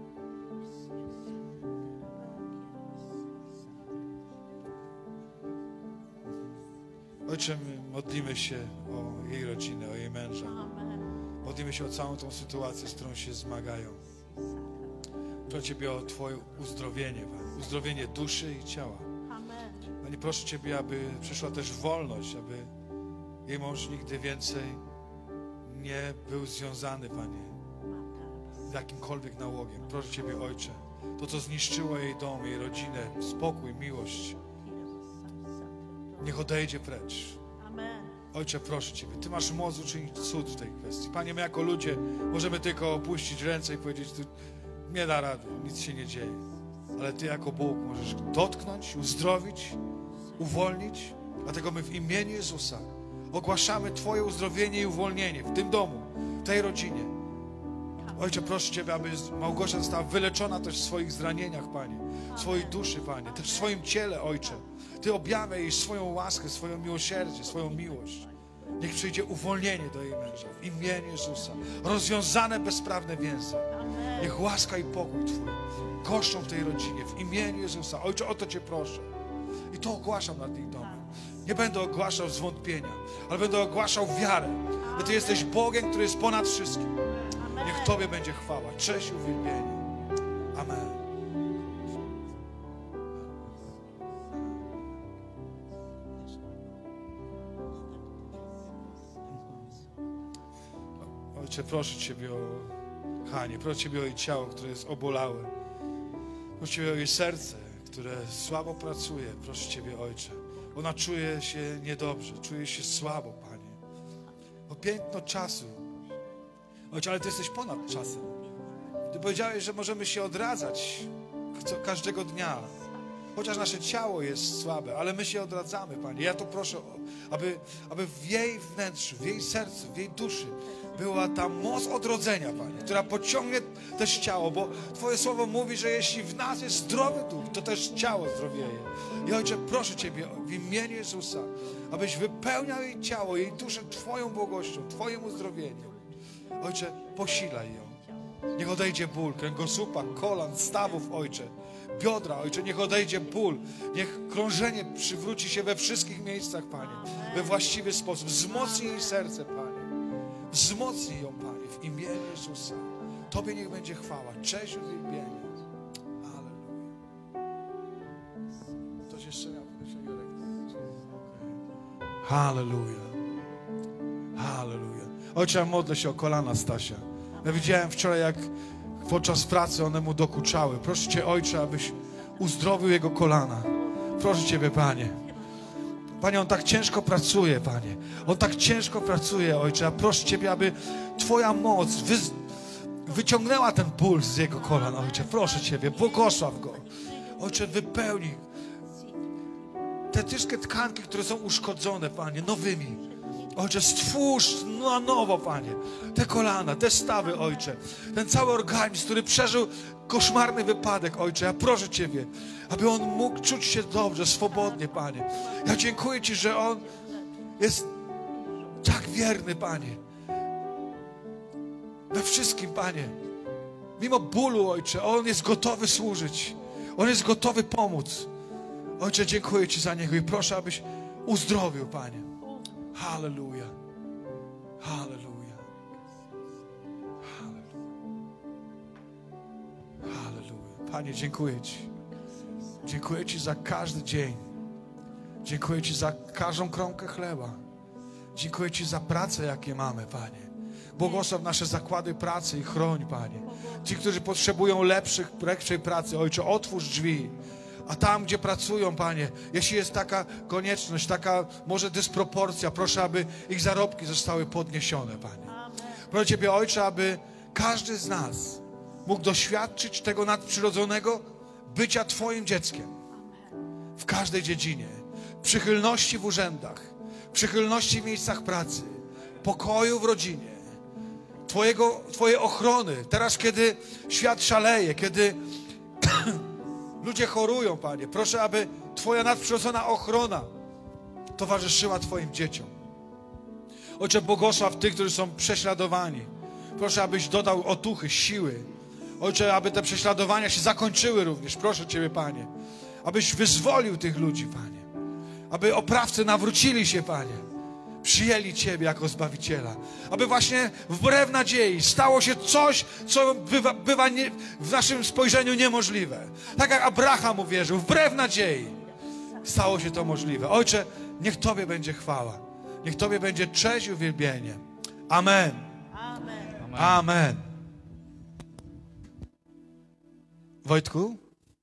Ojcze, my modlimy się o jej rodzinę, o jej męża. Modlimy się o całą tą sytuację, z którą się zmagają. Proszę Ciebie o Twoje uzdrowienie, Panie. Uzdrowienie duszy i ciała. Panie, proszę Ciebie, aby przyszła też wolność, aby jej mąż nigdy więcej nie był związany, Panie, z jakimkolwiek nałogiem. Proszę Ciebie, Ojcze, to, co zniszczyło jej dom, jej rodzinę, spokój, miłość, niech odejdzie precz. Ojcze, proszę Ciebie, Ty masz moc uczynić cud w tej kwestii. Panie, my jako ludzie możemy tylko opuścić ręce i powiedzieć, Ty nie da rady, nic się nie dzieje. Ale Ty jako Bóg możesz dotknąć, uzdrowić, uwolnić. Dlatego my w imieniu Jezusa ogłaszamy Twoje uzdrowienie i uwolnienie w tym domu, w tej rodzinie. Ojcze, proszę Ciebie, aby Małgosia została wyleczona też w swoich zranieniach, Panie, w swojej duszy, Panie, też w swoim ciele, Ojcze. Ty objawiaj jej swoją łaskę, swoją miłosierdzie, swoją miłość. Niech przyjdzie uwolnienie do jej męża w imieniu Jezusa. Rozwiązane bezprawne więzy. Niech łaska i pokój Twój goszczą w tej rodzinie w imieniu Jezusa. Ojcze, o to Cię proszę. I to ogłaszam nad jej domem. Nie będę ogłaszał zwątpienia, ale będę ogłaszał wiarę, że Ty jesteś Bogiem, który jest ponad wszystkim. Niech Tobie będzie chwała, cześć i uwielbienie. Amen. Ojcze, proszę Ciebie o Hanię, proszę Ciebie o jej ciało, które jest obolałe. Proszę Ciebie o jej serce, które słabo pracuje. Proszę Ciebie, Ojcze. Ona czuje się niedobrze, czuje się słabo, Panie. O piętno czasu. Ojcze, ale Ty jesteś ponad czasem. Ty powiedziałeś, że możemy się odradzać. co, każdego dnia. Chociaż nasze ciało jest słabe, ale my się odradzamy, Panie. Ja to proszę, aby, aby w jej wnętrzu, w jej sercu, w jej duszy była ta moc odrodzenia, Panie, która pociągnie też ciało, bo Twoje słowo mówi, że jeśli w nas jest zdrowy duch, to też ciało zdrowieje. I Ojcze, proszę Ciebie w imieniu Jezusa, abyś wypełniał jej ciało, jej duszę Twoją błogością, Twoim uzdrowieniem. Ojcze, posilaj ją. Niech odejdzie ból, kręgosłupa, kolan, stawów, Ojcze. Biodra, Ojcze, niech odejdzie ból. Niech krążenie przywróci się we wszystkich miejscach, Panie. We właściwy sposób. Wzmocnij jej serce, Panie. Wzmocnij ją, Panie, w imieniu Jezusa. Tobie niech będzie chwała, cześć, uwielbienie. Alleluja. Ktoś jeszcze miał podejście, Jurek? Halleluja. Halleluja. Ojcze, ja modlę się o kolana Stasia. Ja widziałem wczoraj, jak podczas pracy one mu dokuczały. Proszę Cię, Ojcze, abyś uzdrowił jego kolana. Proszę Ciebie, Panie. Panie, on tak ciężko pracuje, Panie. On tak ciężko pracuje, Ojcze. A proszę Ciebie, aby Twoja moc wy... wyciągnęła ten ból z jego kolan, Ojcze. Proszę Ciebie, błogosław go. Ojcze, wypełnij te wszystkie tkanki, które są uszkodzone, Panie, nowymi. Ojcze, stwórz na nowo, Panie, te kolana, te stawy, Ojcze. Ten cały organizm, który przeżył koszmarny wypadek, Ojcze. Ja proszę Ciebie, aby on mógł czuć się dobrze, swobodnie, Panie. Ja dziękuję Ci, że on jest tak wierny, Panie. We wszystkim, Panie. Mimo bólu, Ojcze, on jest gotowy służyć. On jest gotowy pomóc. Ojcze, dziękuję Ci za niego i proszę, abyś uzdrowił, Panie. Halleluja. Halleluja. Halleluja. Halleluja. Panie, dziękuję Ci. Dziękuję Ci za każdy dzień. Dziękuję Ci za każdą kromkę chleba. Dziękuję Ci za pracę, jakie mamy, Panie. Błogosław nasze zakłady pracy i chroń, Panie. Ci, którzy potrzebują lepszych, lepszej pracy, Ojcze, otwórz drzwi. A tam, gdzie pracują, Panie, jeśli jest taka konieczność, taka może dysproporcja, proszę, aby ich zarobki zostały podniesione, Panie. Proszę Ciebie, Ojcze, aby każdy z nas mógł doświadczyć tego nadprzyrodzonego bycia Twoim dzieckiem. W każdej dziedzinie. Przychylności w urzędach, przychylności w miejscach pracy, pokoju w rodzinie, Twojego, Twojej ochrony. Teraz, kiedy świat szaleje, kiedy ludzie chorują, Panie, proszę, aby Twoja nadprzyrodzona ochrona towarzyszyła Twoim dzieciom. Ojcze, błogosław tych, którzy są prześladowani. Proszę, abyś dodał otuchy, siły. Ojcze, aby te prześladowania się zakończyły również. Proszę Ciebie, Panie, abyś wyzwolił tych ludzi, Panie. Aby oprawcy nawrócili się, Panie. Przyjęli Ciebie jako Zbawiciela. Aby właśnie wbrew nadziei stało się coś, co bywa, bywa nie, w naszym spojrzeniu niemożliwe. Tak jak Abraham uwierzył, wbrew nadziei stało się to możliwe. Ojcze, niech Tobie będzie chwała. Niech Tobie będzie cześć i uwielbienie. Amen. Amen. Amen. Wojtku?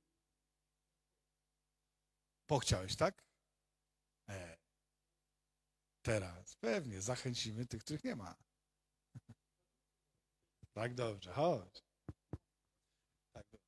Pochciałeś, tak? E. Teraz pewnie zachęcimy tych, których nie ma. Tak dobrze, chodź. Tak dobrze.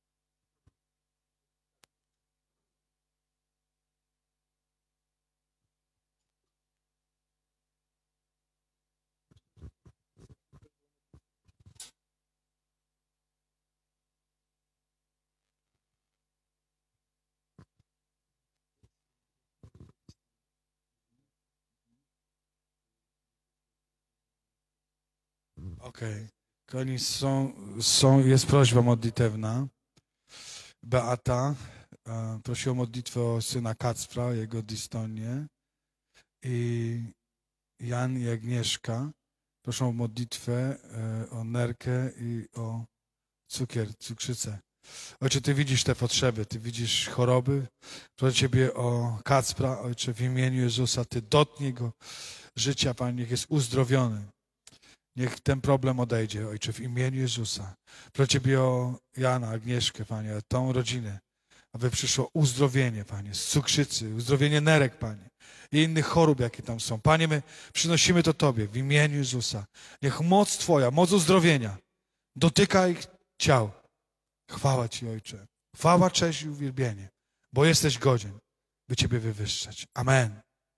Okej. Okay. Kochani, są, są, jest prośba modlitewna. Beata e, prosiła o modlitwę o syna Kacpra, jego dystonię. I Jan i Agnieszka proszą o modlitwę e, o nerkę i o cukier, cukrzycę. Ojcze, Ty widzisz te potrzeby, Ty widzisz choroby. Proszę Ciebie o Kacpra, Ojcze, w imieniu Jezusa. Ty dotknij go życia, Panie, niech jest uzdrowiony. Niech ten problem odejdzie, Ojcze, w imieniu Jezusa. Proszę Ciebie o Jana, Agnieszkę, Panie, o tą rodzinę, aby przyszło uzdrowienie, Panie, z cukrzycy, uzdrowienie nerek, Panie, i innych chorób, jakie tam są. Panie, my przynosimy to Tobie w imieniu Jezusa. Niech moc Twoja, moc uzdrowienia dotyka ich ciał. Chwała Ci, Ojcze. Chwała, cześć i uwielbienie, bo jesteś godzien, by Ciebie wywyższać. Amen.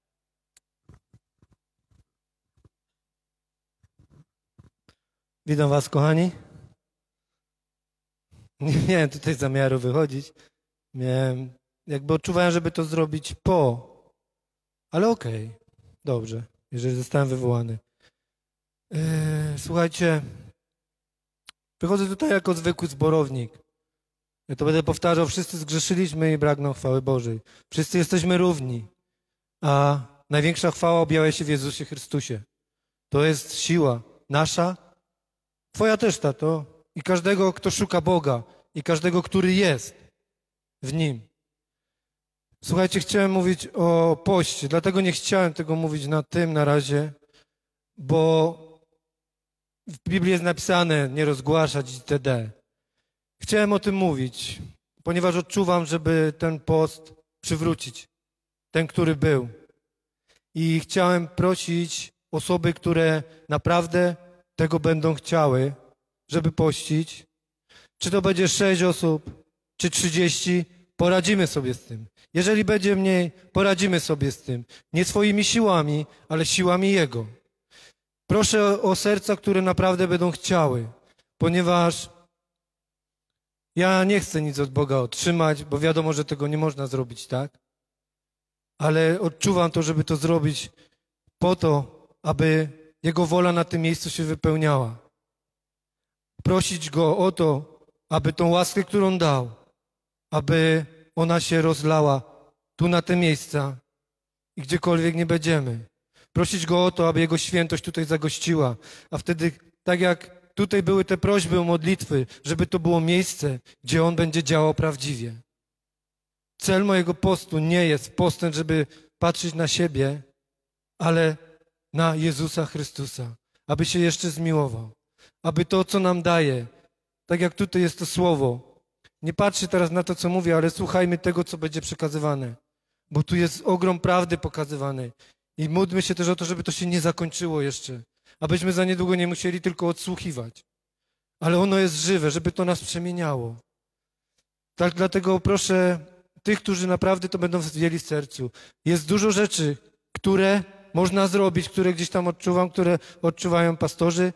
Witam was, kochani. Nie miałem tutaj zamiaru wychodzić. Miałem, jakby odczuwałem, żeby to zrobić po. Ale okej, okay. Dobrze, jeżeli zostałem wywołany. Yy, słuchajcie, wychodzę tutaj jako zwykły zborownik. Ja to będę powtarzał, wszyscy zgrzeszyliśmy i brak nam chwały Bożej. Wszyscy jesteśmy równi, a największa chwała objawia się w Jezusie Chrystusie. To jest siła nasza, Twoja też, tato, i każdego, kto szuka Boga, i każdego, który jest w Nim. Słuchajcie, chciałem mówić o poście, dlatego nie chciałem tego mówić na tym na razie, bo w Biblii jest napisane nie rozgłaszać itd. Chciałem o tym mówić, ponieważ odczuwam, żeby ten post przywrócić, ten, który był. I chciałem prosić osoby, które naprawdę tego będą chciały, żeby pościć. Czy to będzie sześć osób, czy trzydzieści, poradzimy sobie z tym. Jeżeli będzie mniej, poradzimy sobie z tym. Nie swoimi siłami, ale siłami Jego. Proszę o serca, które naprawdę będą chciały, ponieważ ja nie chcę nic od Boga otrzymać, bo wiadomo, że tego nie można zrobić, tak? Ale odczuwam to, żeby to zrobić po to, aby Jego wola na tym miejscu się wypełniała. Prosić Go o to, aby tą łaskę, którą dał, aby ona się rozlała tu na te miejsca i gdziekolwiek nie będziemy. Prosić Go o to, aby Jego świętość tutaj zagościła, a wtedy, tak jak tutaj były te prośby o modlitwy, żeby to było miejsce, gdzie On będzie działał prawdziwie. Cel mojego postu nie jest postem, żeby patrzeć na siebie, ale na Jezusa Chrystusa, aby się jeszcze zmiłował, aby to, co nam daje, tak jak tutaj jest to słowo, nie patrzcie teraz na to, co mówię, ale słuchajmy tego, co będzie przekazywane, bo tu jest ogrom prawdy pokazywanej i módlmy się też o to, żeby to się nie zakończyło jeszcze, abyśmy za niedługo nie musieli tylko odsłuchiwać, ale ono jest żywe, żeby to nas przemieniało. Tak, dlatego proszę tych, którzy naprawdę to będą wzięli w sercu. Jest dużo rzeczy, które można zrobić, które gdzieś tam odczuwam, które odczuwają pastorzy.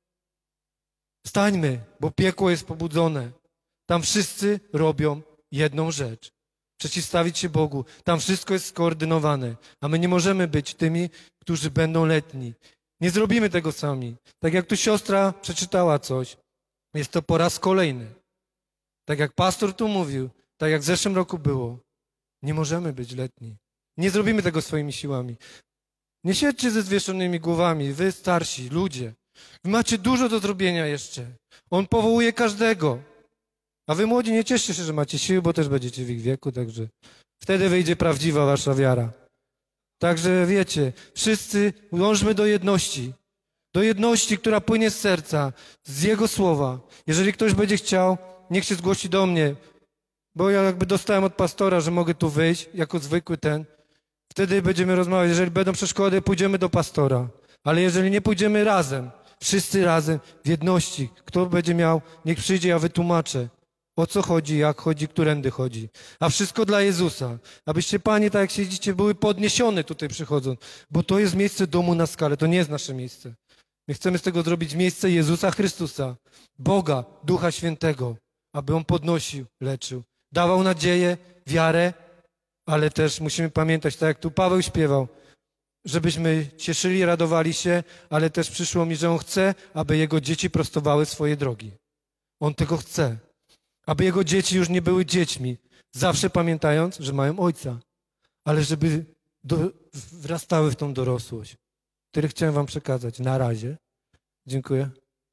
Stańmy, bo piekło jest pobudzone. Tam wszyscy robią jedną rzecz. Przeciwstawić się Bogu. Tam wszystko jest skoordynowane, a my nie możemy być tymi, którzy będą letni. Nie zrobimy tego sami. Tak jak tu siostra przeczytała coś, jest to po raz kolejny. Tak jak pastor tu mówił, tak jak w zeszłym roku było. Nie możemy być letni. Nie zrobimy tego swoimi siłami. Nie siedźcie ze zwieszonymi głowami, wy starsi, ludzie. Wy macie dużo do zrobienia jeszcze. On powołuje każdego. A wy młodzi nie cieszcie się, że macie siły, bo też będziecie w ich wieku, także wtedy wyjdzie prawdziwa wasza wiara. Także wiecie, wszyscy dążmy do jedności. Do jedności, która płynie z serca, z Jego słowa. Jeżeli ktoś będzie chciał, niech się zgłosi do mnie, bo ja jakby dostałem od pastora, że mogę tu wyjść jako zwykły ten. Wtedy będziemy rozmawiać. Jeżeli będą przeszkody, pójdziemy do pastora. Ale jeżeli nie pójdziemy razem, wszyscy razem, w jedności, kto będzie miał, niech przyjdzie, ja wytłumaczę, o co chodzi, jak chodzi, którędy chodzi. A wszystko dla Jezusa. Abyście, Panie, tak jak siedzicie, były podniesione tutaj przychodząc. Bo to jest miejsce domu na skalę, to nie jest nasze miejsce. My chcemy z tego zrobić miejsce Jezusa Chrystusa, Boga, Ducha Świętego, aby On podnosił, leczył. Dawał nadzieję, wiarę, ale też musimy pamiętać, tak jak tu Paweł śpiewał, żebyśmy cieszyli, radowali się, ale też przyszło mi, że On chce, aby Jego dzieci prostowały swoje drogi. On tego chce. Aby Jego dzieci już nie były dziećmi, zawsze pamiętając, że mają Ojca, ale żeby do, wrastały w tą dorosłość, który chciałem wam przekazać. Na razie. Dziękuję.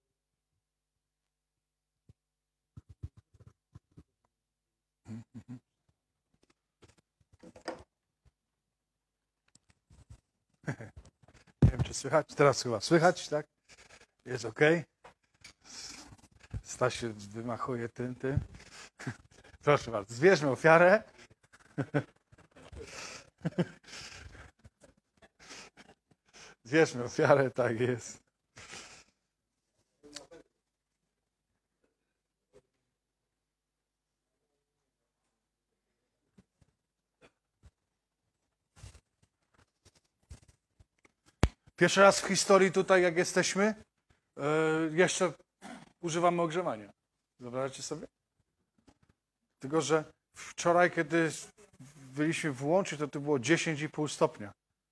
Nie wiem, czy słychać. Teraz chyba słychać, tak? Jest ok. Stasiu wymachuje tym, tym. Proszę bardzo, zbierzmy ofiarę. Zbierzmy ofiarę, tak jest. Pierwszy raz w historii tutaj, jak jesteśmy, yy, jeszcze używamy ogrzewania. Wyobraźcie sobie? Tylko że wczoraj, kiedy byliśmy włączyć, to to było dziesięć i pół stopnia.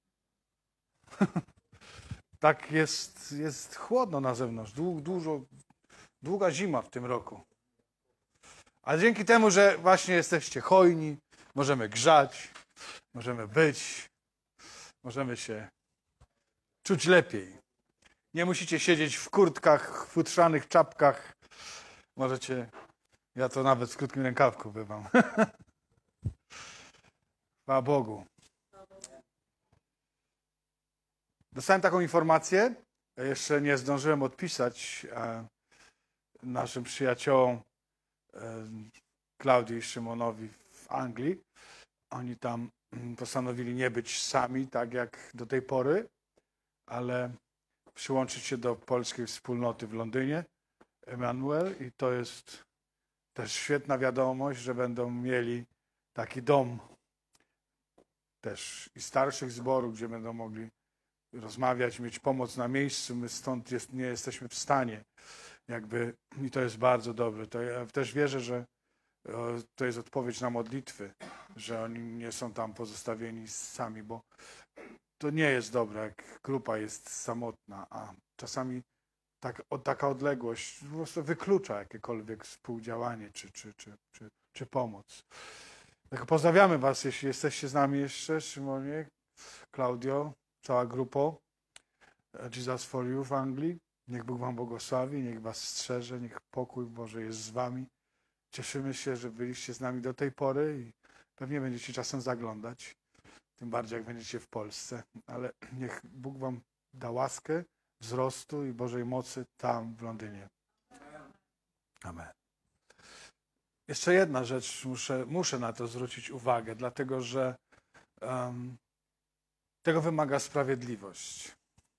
Tak jest, jest chłodno na zewnątrz. Dłu, dużo, długa zima w tym roku. Ale dzięki temu, że właśnie jesteście hojni, możemy grzać, możemy być, możemy się czuć lepiej. Nie musicie siedzieć w kurtkach, w futrzanych czapkach. Możecie, ja to nawet w krótkim rękawku bywam. Chwała Bogu. Dostałem taką informację, jeszcze nie zdążyłem odpisać e, naszym przyjaciołom e, Klaudii i Szymonowi w Anglii. Oni tam postanowili nie być sami, tak jak do tej pory, ale przyłączyć się do polskiej wspólnoty w Londynie, Emanuel, i to jest też świetna wiadomość, że będą mieli taki dom też i starszych zborów, gdzie będą mogli rozmawiać, mieć pomoc na miejscu. My stąd jest, nie jesteśmy w stanie jakby, i to jest bardzo dobre. To ja też wierzę, że to jest odpowiedź na modlitwy, że oni nie są tam pozostawieni sami, bo to nie jest dobre, jak grupa jest samotna, a czasami tak, o, taka odległość po prostu wyklucza jakiekolwiek współdziałanie czy, czy, czy, czy, czy pomoc. Tak, pozdrawiamy was, jeśli jesteście z nami jeszcze, Szymonie, Klaudio, cała grupa Jesus for You w Anglii. Niech Bóg wam błogosławi, niech was strzeże, niech pokój Boży jest z wami. Cieszymy się, że byliście z nami do tej pory i pewnie będziecie czasem zaglądać, tym bardziej jak będziecie w Polsce, ale niech Bóg wam da łaskę, wzrostu i Bożej mocy tam w Londynie. Amen. Jeszcze jedna rzecz, muszę, muszę na to zwrócić uwagę, dlatego że um, tego wymaga sprawiedliwość.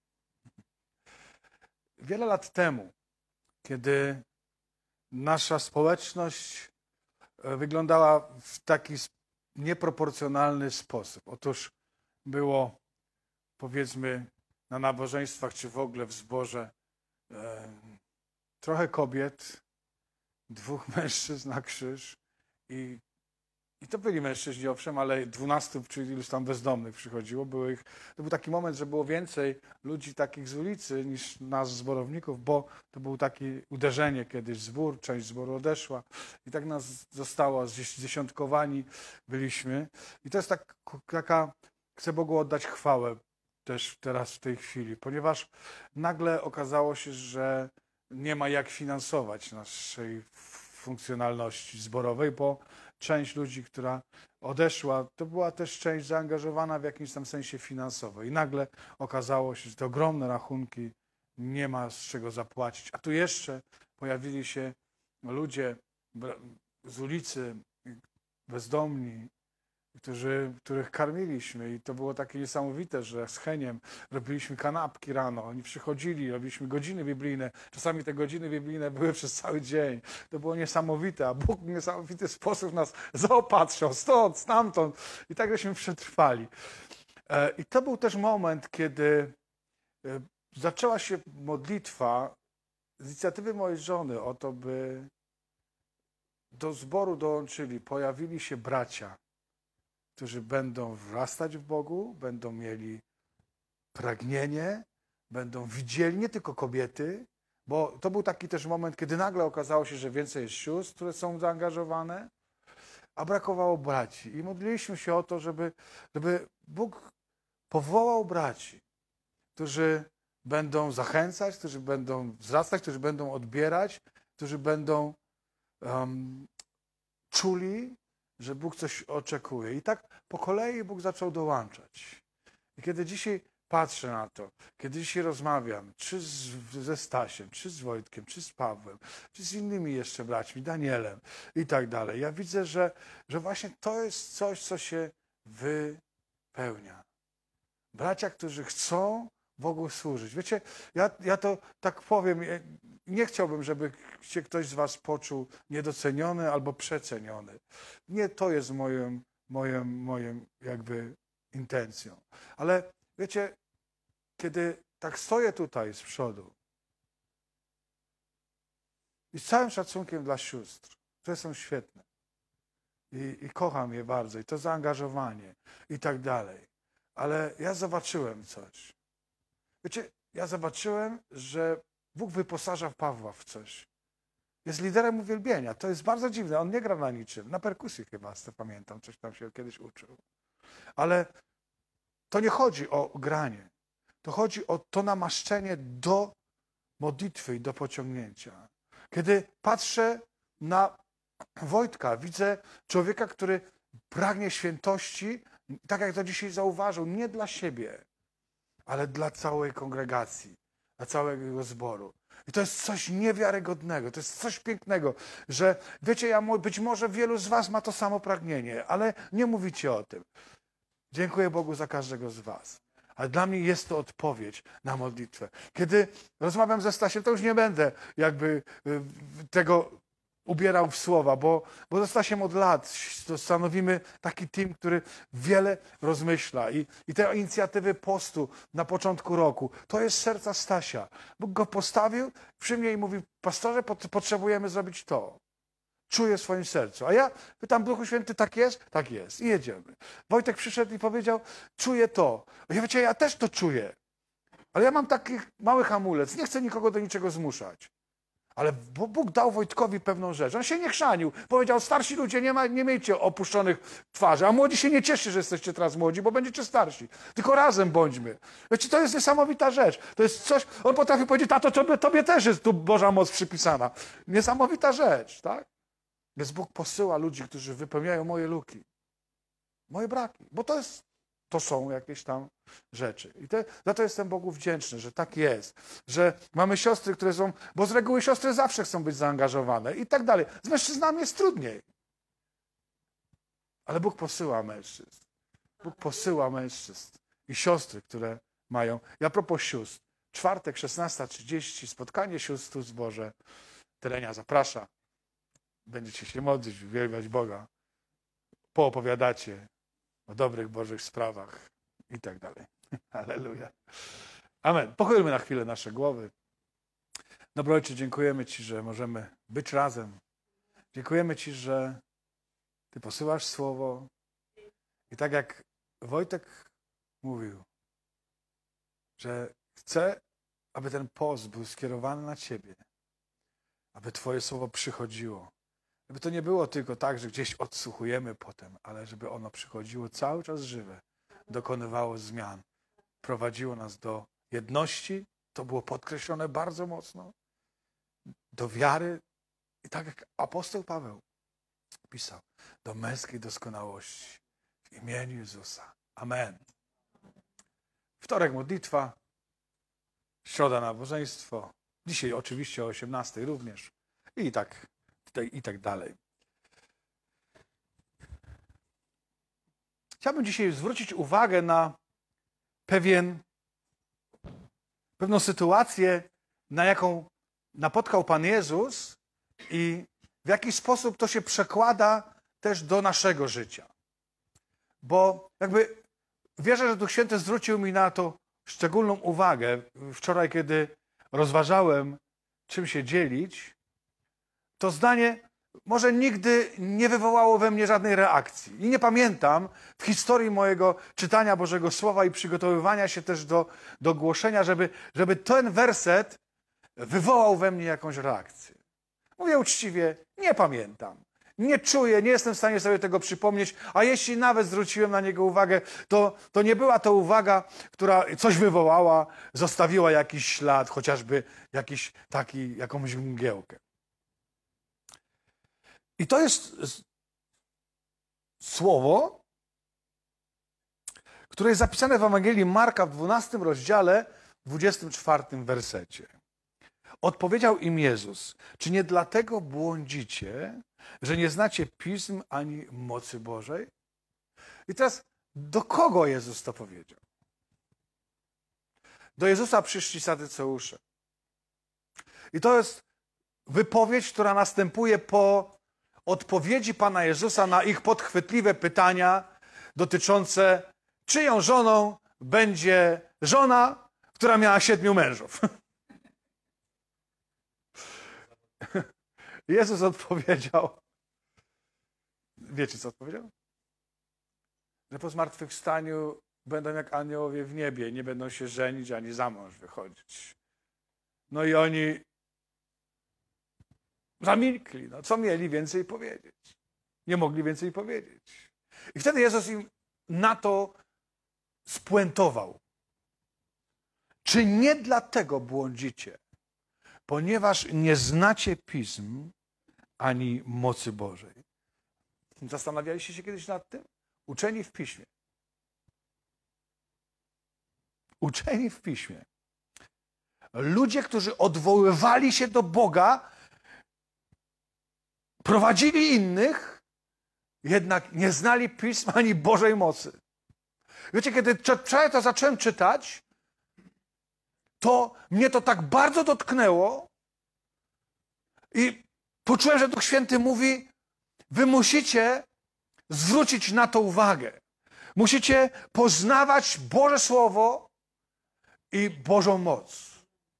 Wiele lat temu, kiedy nasza społeczność wyglądała w taki nieproporcjonalny sposób. Otóż było, powiedzmy, na nabożeństwach czy w ogóle w zborze e, trochę kobiet, dwóch mężczyzn na krzyż i, i to byli mężczyźni, owszem, ale dwunastu czy iluś tam bezdomnych przychodziło. Było ich, to był taki moment, że było więcej ludzi takich z ulicy niż nas zborowników, bo to było takie uderzenie kiedyś zbór, część zboru odeszła i tak nas zostało, zdziesiątkowani byliśmy. I to jest tak, taka, chcę Bogu oddać chwałę też teraz w tej chwili, ponieważ nagle okazało się, że nie ma jak finansować naszej funkcjonalności zborowej, bo część ludzi, która odeszła, to była też część zaangażowana w jakimś tam sensie finansowo. I nagle okazało się, że te ogromne rachunki nie ma z czego zapłacić. A tu jeszcze pojawili się ludzie z ulicy, bezdomni, którzy, których karmiliśmy i to było takie niesamowite, że z Heniem robiliśmy kanapki rano, oni przychodzili, robiliśmy godziny biblijne, czasami te godziny biblijne były przez cały dzień. To było niesamowite, a Bóg w niesamowity sposób nas zaopatrzał stąd, stamtąd i tak żeśmy przetrwali. I to był też moment, kiedy zaczęła się modlitwa z inicjatywy mojej żony o to, by do zboru dołączyli, pojawili się bracia, którzy będą wzrastać w Bogu, będą mieli pragnienie, będą widzieli, nie tylko kobiety, bo to był taki też moment, kiedy nagle okazało się, że więcej jest sióstr, które są zaangażowane, a brakowało braci. I modliliśmy się o to, żeby, żeby Bóg powołał braci, którzy będą zachęcać, którzy będą wzrastać, którzy będą odbierać, którzy będą um, czuli, że Bóg coś oczekuje. I tak po kolei Bóg zaczął dołączać. I kiedy dzisiaj patrzę na to, kiedy dzisiaj rozmawiam, czy z, ze Stasiem, czy z Wojtkiem, czy z Pawłem, czy z innymi jeszcze braćmi, Danielem i tak dalej, ja widzę, że, że właśnie to jest coś, co się wypełnia. Bracia, którzy chcą Bogu służyć. Wiecie, ja, ja to tak powiem, nie chciałbym, żeby się ktoś z was poczuł niedoceniony albo przeceniony. Nie to jest moją, moją, moją jakby intencją. Ale wiecie, kiedy tak stoję tutaj z przodu i z całym szacunkiem dla sióstr, które są świetne i, i kocham je bardzo i to zaangażowanie i tak dalej, ale ja zobaczyłem coś. Wiecie, ja zobaczyłem, że Bóg wyposaża Pawła w coś. Jest liderem uwielbienia. To jest bardzo dziwne. On nie gra na niczym. Na perkusji chyba, z tego pamiętam. Coś tam się kiedyś uczył. Ale to nie chodzi o granie. To chodzi o to namaszczenie do modlitwy i do pociągnięcia. Kiedy patrzę na Wojtka, widzę człowieka, który pragnie świętości, tak jak to dzisiaj zauważył, nie dla siebie, ale dla całej kongregacji, dla całego jego zboru. I to jest coś niewiarygodnego, to jest coś pięknego, że wiecie, ja, być może wielu z was ma to samo pragnienie, ale nie mówicie o tym. Dziękuję Bogu za każdego z was. Ale dla mnie jest to odpowiedź na modlitwę. Kiedy rozmawiam ze Stasiem, to już nie będę jakby tego ubierał w słowa, bo, bo ze Stasiem od lat stanowimy taki team, który wiele rozmyśla i, i te inicjatywy postu na początku roku, to jest serca Stasia. Bóg go postawił przy mnie i mówi, pastorze, potrzebujemy zrobić to. Czuję w swoim sercu. A ja pytam, Duchu Święty, tak jest? Tak jest. I jedziemy. Wojtek przyszedł i powiedział, czuję to. Ja wiecie, ja też to czuję. Ale ja mam taki mały hamulec. Nie chcę nikogo do niczego zmuszać. Ale Bóg dał Wojtkowi pewną rzecz. On się nie chrzanił. Powiedział, starsi ludzie, nie, ma, nie miejcie opuszczonych twarzy, a młodzi się nie cieszy, że jesteście teraz młodzi, bo będziecie starsi. Tylko razem bądźmy. Wiecie, to jest niesamowita rzecz. To jest coś, on potrafi powiedzieć, tato, tobie, tobie też jest tu Boża moc przypisana. Niesamowita rzecz, tak? Więc Bóg posyła ludzi, którzy wypełniają moje luki, moje braki, bo to jest, to są jakieś tam rzeczy. I te, za to jestem Bogu wdzięczny, że tak jest, że mamy siostry, które są, bo z reguły siostry zawsze chcą być zaangażowane i tak dalej. Z mężczyznami jest trudniej. Ale Bóg posyła mężczyzn. Bóg posyła mężczyzn i siostry, które mają. I a propos sióstr, czwartek, szesnasta trzydzieści, spotkanie sióstr w zborze. Terenia zaprasza. Będziecie się modlić, uwielbiać Boga. Poopowiadacie o dobrych Bożych sprawach i tak dalej. Halleluja. Amen. Pochylmy na chwilę nasze głowy. Dobry Ojcze, dziękujemy Ci, że możemy być razem. Dziękujemy Ci, że Ty posyłasz słowo i tak jak Wojtek mówił, że chce, aby ten post był skierowany na Ciebie, aby Twoje słowo przychodziło. Żeby to nie było tylko tak, że gdzieś odsłuchujemy potem, ale żeby ono przychodziło cały czas żywe, dokonywało zmian, prowadziło nas do jedności, to było podkreślone bardzo mocno, do wiary i tak jak apostoł Paweł pisał, do męskiej doskonałości w imieniu Jezusa. Amen. Wtorek modlitwa, środa nabożeństwo, dzisiaj oczywiście o osiemnastej również i tak, i tak dalej. Chciałbym dzisiaj zwrócić uwagę na pewien, pewną sytuację, na jaką napotkał Pan Jezus i w jaki sposób to się przekłada też do naszego życia. Bo jakby wierzę, że Duch Święty zwrócił mi na to szczególną uwagę. Wczoraj, kiedy rozważałem, czym się dzielić, to zdanie może nigdy nie wywołało we mnie żadnej reakcji. I nie pamiętam w historii mojego czytania Bożego Słowa i przygotowywania się też do, do głoszenia, żeby, żeby ten werset wywołał we mnie jakąś reakcję. Mówię uczciwie, nie pamiętam. Nie czuję, nie jestem w stanie sobie tego przypomnieć, a jeśli nawet zwróciłem na niego uwagę, to, to nie była to uwaga, która coś wywołała, zostawiła jakiś ślad, chociażby jakiś taki, jakąś mgiełkę. I to jest słowo, które jest zapisane w Ewangelii Marka w dwunastym rozdziale, dwudziestym czwartym wersecie. Odpowiedział im Jezus, czy nie dlatego błądzicie, że nie znacie pism ani mocy Bożej? I teraz do kogo Jezus to powiedział? Do Jezusa przyszli Sadyceusze. I to jest wypowiedź, która następuje po odpowiedzi Pana Jezusa na ich podchwytliwe pytania dotyczące, czyją żoną będzie żona, która miała siedmiu mężów. Jezus odpowiedział, wiecie co odpowiedział? Że po zmartwychwstaniu będą jak aniołowie w niebie, nie będą się żenić ani za mąż wychodzić. No i oni zamilkli. No, co mieli więcej powiedzieć? Nie mogli więcej powiedzieć. I wtedy Jezus im na to spuentował. Czy nie dlatego błądzicie, ponieważ nie znacie Pism ani mocy Bożej? Zastanawialiście się kiedyś nad tym? Uczeni w Piśmie. Uczeni w Piśmie. Ludzie, którzy odwoływali się do Boga, prowadzili innych, jednak nie znali Pism ani Bożej mocy. Wiecie, kiedy wczoraj to zacząłem czytać, to mnie to tak bardzo dotknęło i poczułem, że Duch Święty mówi, wy musicie zwrócić na to uwagę. Musicie poznawać Boże Słowo i Bożą moc.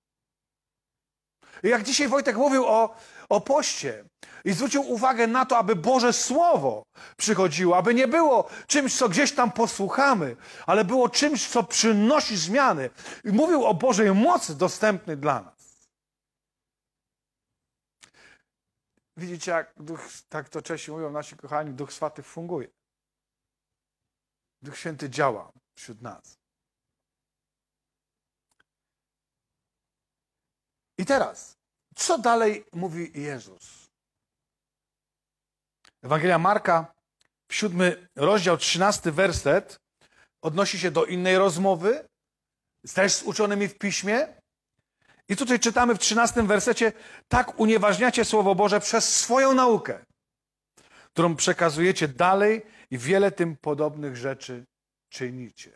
I jak dzisiaj Wojtek mówił o, o poście i zwrócił uwagę na to, aby Boże Słowo przychodziło, aby nie było czymś, co gdzieś tam posłuchamy, ale było czymś, co przynosi zmiany. I mówił o Bożej mocy dostępnej dla nas. Widzicie, jak Duch, tak to Czesi mówią, nasi kochani, Duch Święty funguje. Duch Święty działa wśród nas. I teraz, co dalej mówi Jezus? Ewangelia Marka, siódmy rozdział, trzynasty werset, odnosi się do innej rozmowy, też z uczonymi w Piśmie. I tutaj czytamy w trzynastym wersecie, tak unieważniacie Słowo Boże przez swoją naukę, którą przekazujecie dalej i wiele tym podobnych rzeczy czynicie.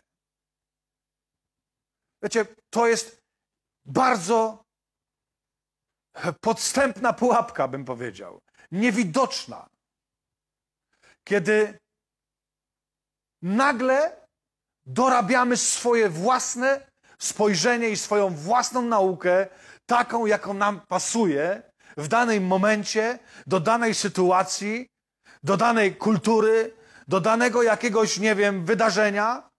Wiecie, to jest bardzo podstępna pułapka, bym powiedział. Niewidoczna. Kiedy nagle dorabiamy swoje własne spojrzenie i swoją własną naukę, taką, jaką nam pasuje w danym momencie, do danej sytuacji, do danej kultury, do danego jakiegoś, nie wiem, wydarzenia.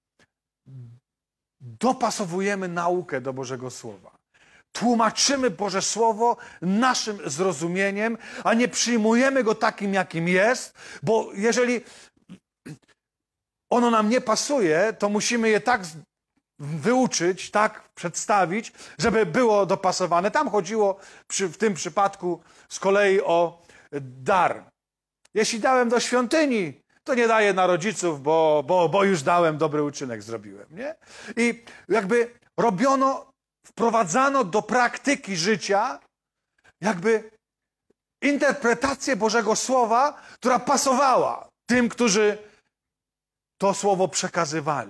Dopasowujemy naukę do Bożego Słowa. Tłumaczymy Boże Słowo naszym zrozumieniem, a nie przyjmujemy go takim, jakim jest, bo jeżeli ono nam nie pasuje, to musimy je tak wyuczyć, tak przedstawić, żeby było dopasowane. Tam chodziło przy, w tym przypadku z kolei o dar. Jeśli dałem do świątyni, to nie daję na rodziców, bo, bo, bo już dałem, dobry uczynek zrobiłem. Nie? I jakby robiono, wprowadzano do praktyki życia jakby interpretację Bożego Słowa, która pasowała tym, którzy to Słowo przekazywali.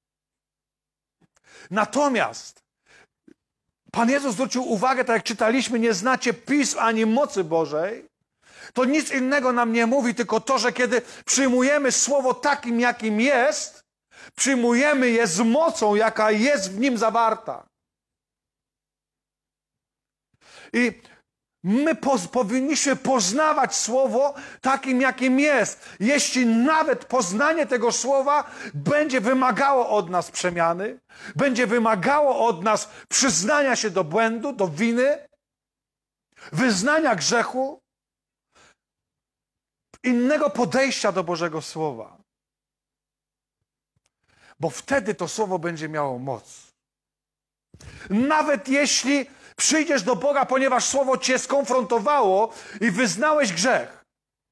Natomiast Pan Jezus zwrócił uwagę, tak jak czytaliśmy, nie znacie Pism ani mocy Bożej, to nic innego nam nie mówi, tylko to, że kiedy przyjmujemy Słowo takim, jakim jest, przyjmujemy je z mocą, jaka jest w nim zawarta. I my poz, powinniśmy poznawać Słowo takim, jakim jest. Jeśli nawet poznanie tego Słowa będzie wymagało od nas przemiany, będzie wymagało od nas przyznania się do błędu, do winy, wyznania grzechu, innego podejścia do Bożego Słowa. Bo wtedy to Słowo będzie miało moc. Nawet jeśli przyjdziesz do Boga, ponieważ Słowo cię skonfrontowało i wyznałeś grzech,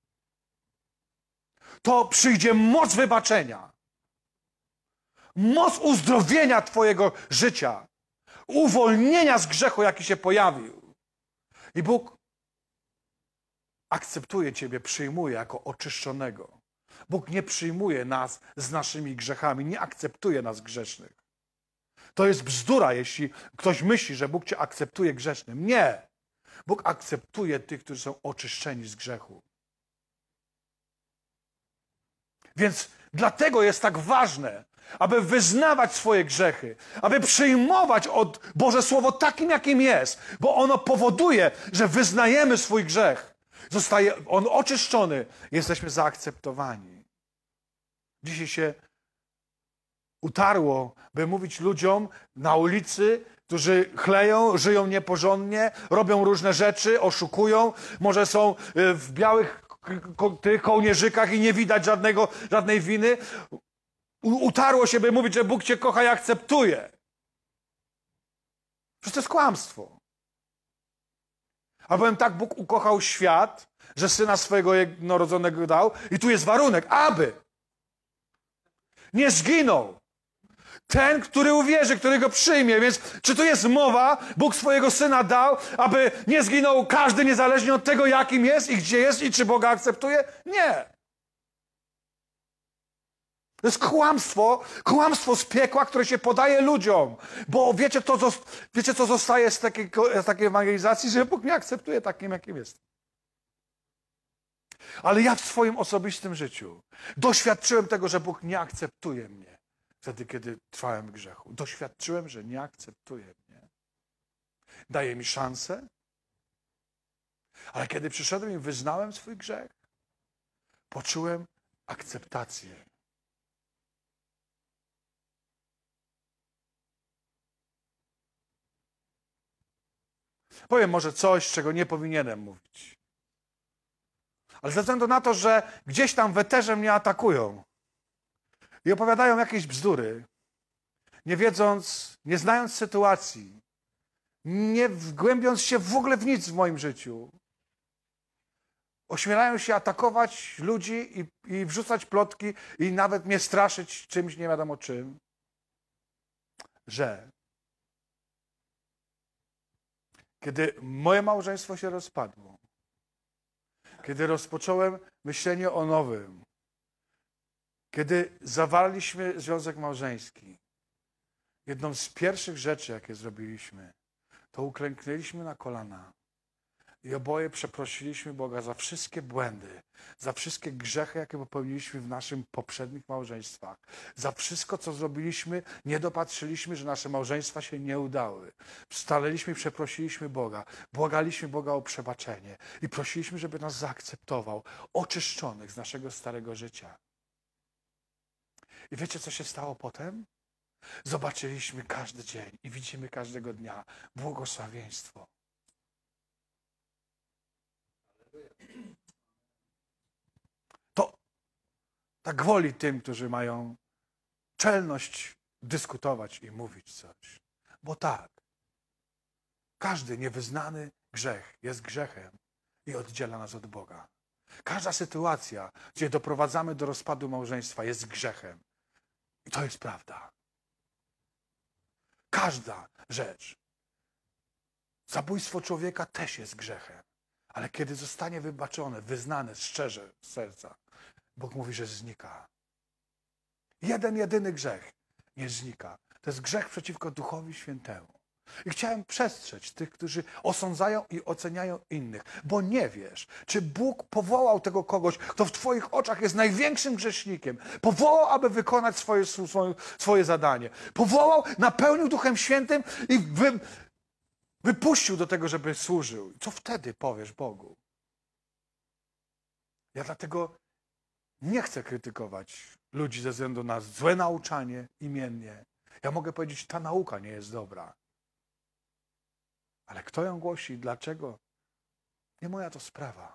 to przyjdzie moc wybaczenia, moc uzdrowienia twojego życia, uwolnienia z grzechu, jaki się pojawił. I Bóg akceptuje ciebie, przyjmuje jako oczyszczonego. Bóg nie przyjmuje nas z naszymi grzechami, nie akceptuje nas grzesznych. To jest bzdura, jeśli ktoś myśli, że Bóg cię akceptuje grzesznym. Nie. Bóg akceptuje tych, którzy są oczyszczeni z grzechu. Więc dlatego jest tak ważne, aby wyznawać swoje grzechy, aby przyjmować od Boże Słowo takim, jakim jest, bo ono powoduje, że wyznajemy swój grzech. Zostaje on oczyszczony, jesteśmy zaakceptowani. Dzisiaj się utarło, by mówić ludziom na ulicy, którzy chleją, żyją nieporządnie, robią różne rzeczy, oszukują, może są w białych ko tych kołnierzykach i nie widać żadnego, żadnej winy. Utarło się, by mówić, że Bóg cię kocha i akceptuje. Przecież to jest kłamstwo. A powiem tak, Bóg ukochał świat, że Syna swojego jednorodzonego dał i tu jest warunek, aby nie zginął ten, który uwierzy, który go przyjmie. Więc czy tu jest mowa, Bóg swojego Syna dał, aby nie zginął każdy, niezależnie od tego, jakim jest i gdzie jest i czy Boga akceptuje? Nie. To jest kłamstwo, kłamstwo z piekła, które się podaje ludziom. Bo wiecie, to, wiecie co zostaje z takiej, z takiej ewangelizacji? Że Bóg mnie akceptuje takim, jakim jest. Ale ja w swoim osobistym życiu doświadczyłem tego, że Bóg nie akceptuje mnie. Wtedy, kiedy trwałem w grzechu. Doświadczyłem, że nie akceptuje mnie. Daje mi szansę. Ale kiedy przyszedłem i wyznałem swój grzech, poczułem akceptację. Powiem może coś, czego nie powinienem mówić. Ale ze względu na to, że gdzieś tam w eterze mnie atakują i opowiadają jakieś bzdury, nie wiedząc, nie znając sytuacji, nie wgłębiąc się w ogóle w nic w moim życiu, ośmielają się atakować ludzi i, i wrzucać plotki i nawet mnie straszyć czymś nie wiadomo czym, że kiedy moje małżeństwo się rozpadło, kiedy rozpocząłem myślenie o nowym, kiedy zawarliśmy związek małżeński, jedną z pierwszych rzeczy, jakie zrobiliśmy, to uklęknęliśmy na kolana i oboje przeprosiliśmy Boga za wszystkie błędy, za wszystkie grzechy, jakie popełniliśmy w naszym poprzednich małżeństwach, za wszystko, co zrobiliśmy, nie dopatrzyliśmy, że nasze małżeństwa się nie udały. Stanęliśmy i przeprosiliśmy Boga, błagaliśmy Boga o przebaczenie i prosiliśmy, żeby nas zaakceptował, oczyszczonych z naszego starego życia. I wiecie, co się stało potem? Zobaczyliśmy każdy dzień i widzimy każdego dnia błogosławieństwo. To tak gwoli tym, którzy mają czelność dyskutować i mówić coś. Bo tak, każdy niewyznany grzech jest grzechem i oddziela nas od Boga. Każda sytuacja, gdzie doprowadzamy do rozpadu małżeństwa, jest grzechem. I to jest prawda. Każda rzecz. Zabójstwo człowieka też jest grzechem. Ale kiedy zostanie wybaczone, wyznane szczerze z serca, Bóg mówi, że znika. Jeden, jedyny grzech nie znika. To jest grzech przeciwko Duchowi Świętemu. I chciałem przestrzec tych, którzy osądzają i oceniają innych, bo nie wiesz, czy Bóg powołał tego kogoś, kto w twoich oczach jest największym grzesznikiem. Powołał, aby wykonać swoje, swoje, swoje zadanie. Powołał, napełnił Duchem Świętym i wy, wypuścił do tego, żeby służył. Co wtedy powiesz Bogu? Ja dlatego nie chcę krytykować ludzi ze względu na złe nauczanie imiennie. Ja mogę powiedzieć, ta nauka nie jest dobra. Ale kto ją głosi i dlaczego? Nie moja to sprawa.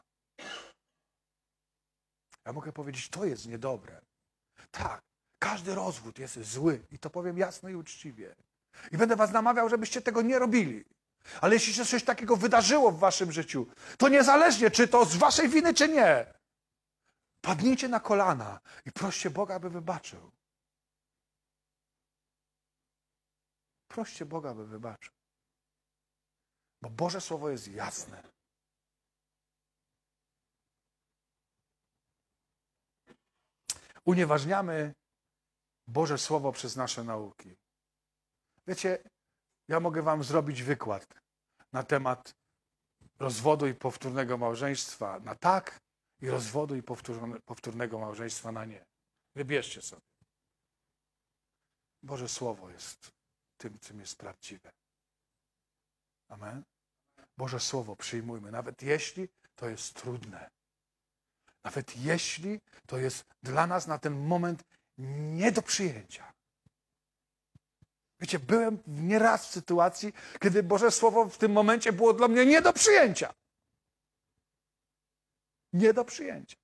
Ja mogę powiedzieć, to jest niedobre. Tak, każdy rozwód jest zły i to powiem jasno i uczciwie. I będę was namawiał, żebyście tego nie robili. Ale jeśli się coś takiego wydarzyło w waszym życiu, to niezależnie, czy to z waszej winy, czy nie, padnijcie na kolana i proście Boga, aby wybaczył. Proście Boga, aby wybaczył. Bo Boże Słowo jest jasne. Unieważniamy Boże Słowo przez nasze nauki. Wiecie, ja mogę wam zrobić wykład na temat rozwodu i powtórnego małżeństwa na tak i rozwodu i powtórnego małżeństwa na nie. Wybierzcie sobie. Boże Słowo jest tym, czym jest prawdziwe. Amen. Boże Słowo przyjmujmy, nawet jeśli to jest trudne. Nawet jeśli to jest dla nas na ten moment nie do przyjęcia. Wiecie, byłem nieraz w sytuacji, kiedy Boże Słowo w tym momencie było dla mnie nie do przyjęcia. Nie do przyjęcia.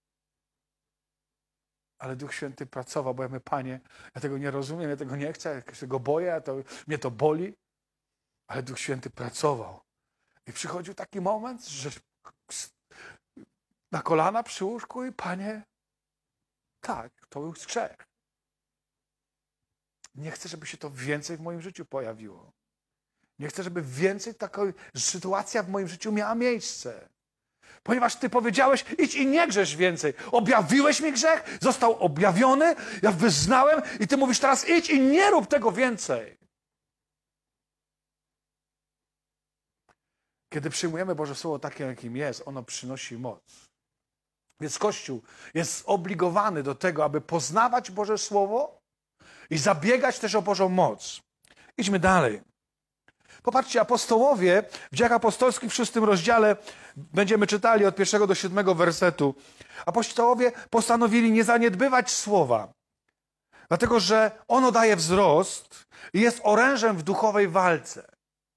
Ale Duch Święty pracował, bo ja mówię, Panie, ja tego nie rozumiem, ja tego nie chcę, ja się tego boję, ja to, mnie to boli. Ale Duch Święty pracował. I przychodził taki moment, że na kolana przy łóżku i Panie, tak, to był grzech. Nie chcę, żeby się to więcej w moim życiu pojawiło. Nie chcę, żeby więcej taka sytuacja w moim życiu miała miejsce. Ponieważ Ty powiedziałeś, idź i nie grzesz więcej. Objawiłeś mi grzech, został objawiony, ja wyznałem i Ty mówisz teraz idź i nie rób tego więcej. Kiedy przyjmujemy Boże Słowo takie, jakim jest, ono przynosi moc. Więc Kościół jest zobligowany do tego, aby poznawać Boże Słowo i zabiegać też o Bożą moc. Idźmy dalej. Popatrzcie, apostołowie w Dziejach Apostolskich w szóstym rozdziale, będziemy czytali od pierwszego do siódmego wersetu. Apostołowie postanowili nie zaniedbywać Słowa, dlatego że ono daje wzrost i jest orężem w duchowej walce.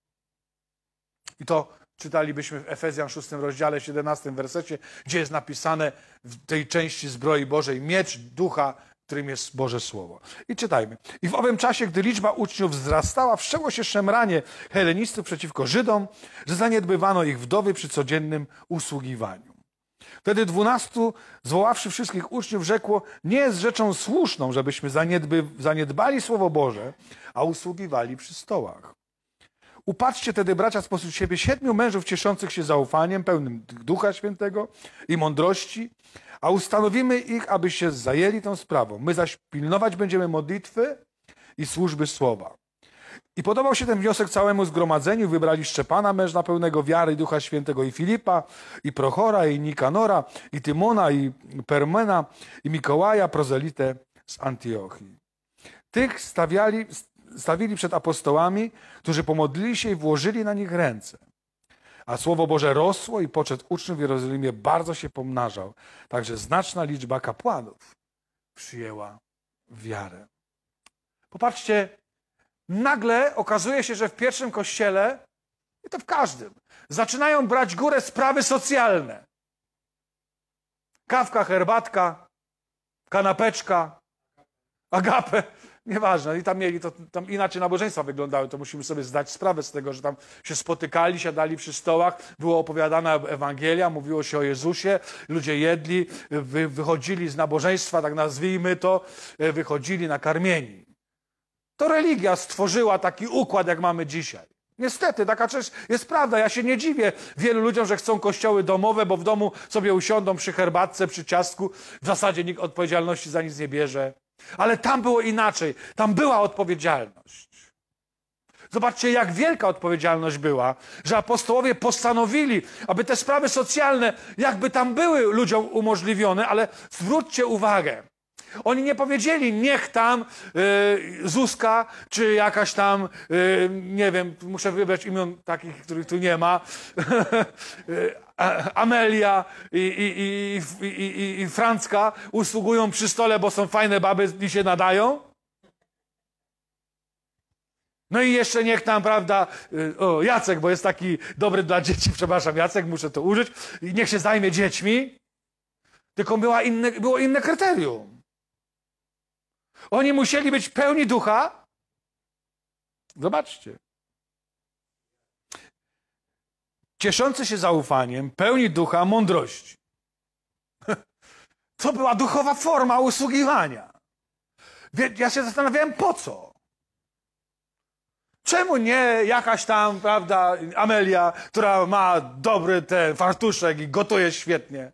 I to czytalibyśmy w Efezjan szóstym rozdziale, siedemnastym wersecie, gdzie jest napisane w tej części zbroi Bożej miecz ducha, którym jest Boże Słowo. I czytajmy. I w owym czasie, gdy liczba uczniów wzrastała, wszczęło się szemranie helenistów przeciwko Żydom, że zaniedbywano ich wdowy przy codziennym usługiwaniu. Wtedy dwunastu, zwoławszy wszystkich uczniów, rzekło, nie jest rzeczą słuszną, żebyśmy zaniedby, zaniedbali Słowo Boże, a usługiwali przy stołach. Upatrzcie tedy, bracia, spośród siebie siedmiu mężów cieszących się zaufaniem, pełnym Ducha Świętego i mądrości, a ustanowimy ich, aby się zajęli tą sprawą. My zaś pilnować będziemy modlitwy i służby słowa. I podobał się ten wniosek całemu zgromadzeniu. Wybrali Szczepana, męża pełnego wiary i Ducha Świętego, i Filipa, i Prochora, i Nikanora, i Tymona, i Permena, i Mikołaja, prozelitę z Antiochii. Tych stawiali, stawili przed apostołami, którzy pomodlili się i włożyli na nich ręce. A Słowo Boże rosło i poczet uczniów w Jerozolimie bardzo się pomnażał. Także znaczna liczba kapłanów przyjęła wiarę. Popatrzcie, nagle okazuje się, że w pierwszym kościele, i to w każdym, zaczynają brać górę sprawy socjalne. Kawka, herbatka, kanapeczka, agape. Nieważne. I tam mieli, to tam inaczej nabożeństwa wyglądały, to musimy sobie zdać sprawę z tego, że tam się spotykali, siadali przy stołach, było opowiadana Ewangelia, mówiło się o Jezusie, ludzie jedli, wy, wychodzili z nabożeństwa, tak nazwijmy to, wychodzili nakarmieni. To religia stworzyła taki układ, jak mamy dzisiaj. Niestety, taka rzecz jest prawda. Ja się nie dziwię wielu ludziom, że chcą kościoły domowe, bo w domu sobie usiądą przy herbatce, przy ciastku. W zasadzie nikt odpowiedzialności za nic nie bierze. Ale tam było inaczej. Tam była odpowiedzialność. Zobaczcie, jak wielka odpowiedzialność była, że apostołowie postanowili, aby te sprawy socjalne jakby tam były ludziom umożliwione, ale zwróćcie uwagę. Oni nie powiedzieli, niech tam y, Zuzka, czy jakaś tam, y, nie wiem, muszę wybrać imion takich, których tu nie ma, Amelia i, i, i, i, i Francka usługują przy stole, bo są fajne baby i się nadają. No i jeszcze niech tam, prawda, o, Jacek, bo jest taki dobry dla dzieci, przepraszam, Jacek, muszę to użyć, i niech się zajmie dziećmi, tylko była inne, było inne kryterium. Oni musieli być pełni ducha. Zobaczcie. Cieszący się zaufaniem, pełni ducha, mądrości. To była duchowa forma usługiwania. Ja się zastanawiałem, po co? Czemu nie jakaś tam, prawda, Amelia, która ma dobry ten fartuszek i gotuje świetnie?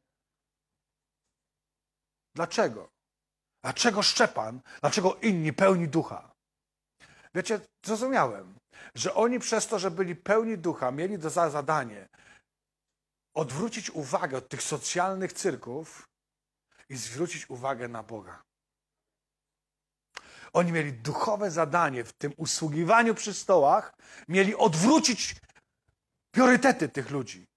Dlaczego? Dlaczego Szczepan? Dlaczego inni pełni ducha? Wiecie, zrozumiałem, że oni przez to, że byli pełni ducha, mieli za zadanie odwrócić uwagę od tych socjalnych cyrków i zwrócić uwagę na Boga. Oni mieli duchowe zadanie w tym usługiwaniu przy stołach, mieli odwrócić priorytety tych ludzi.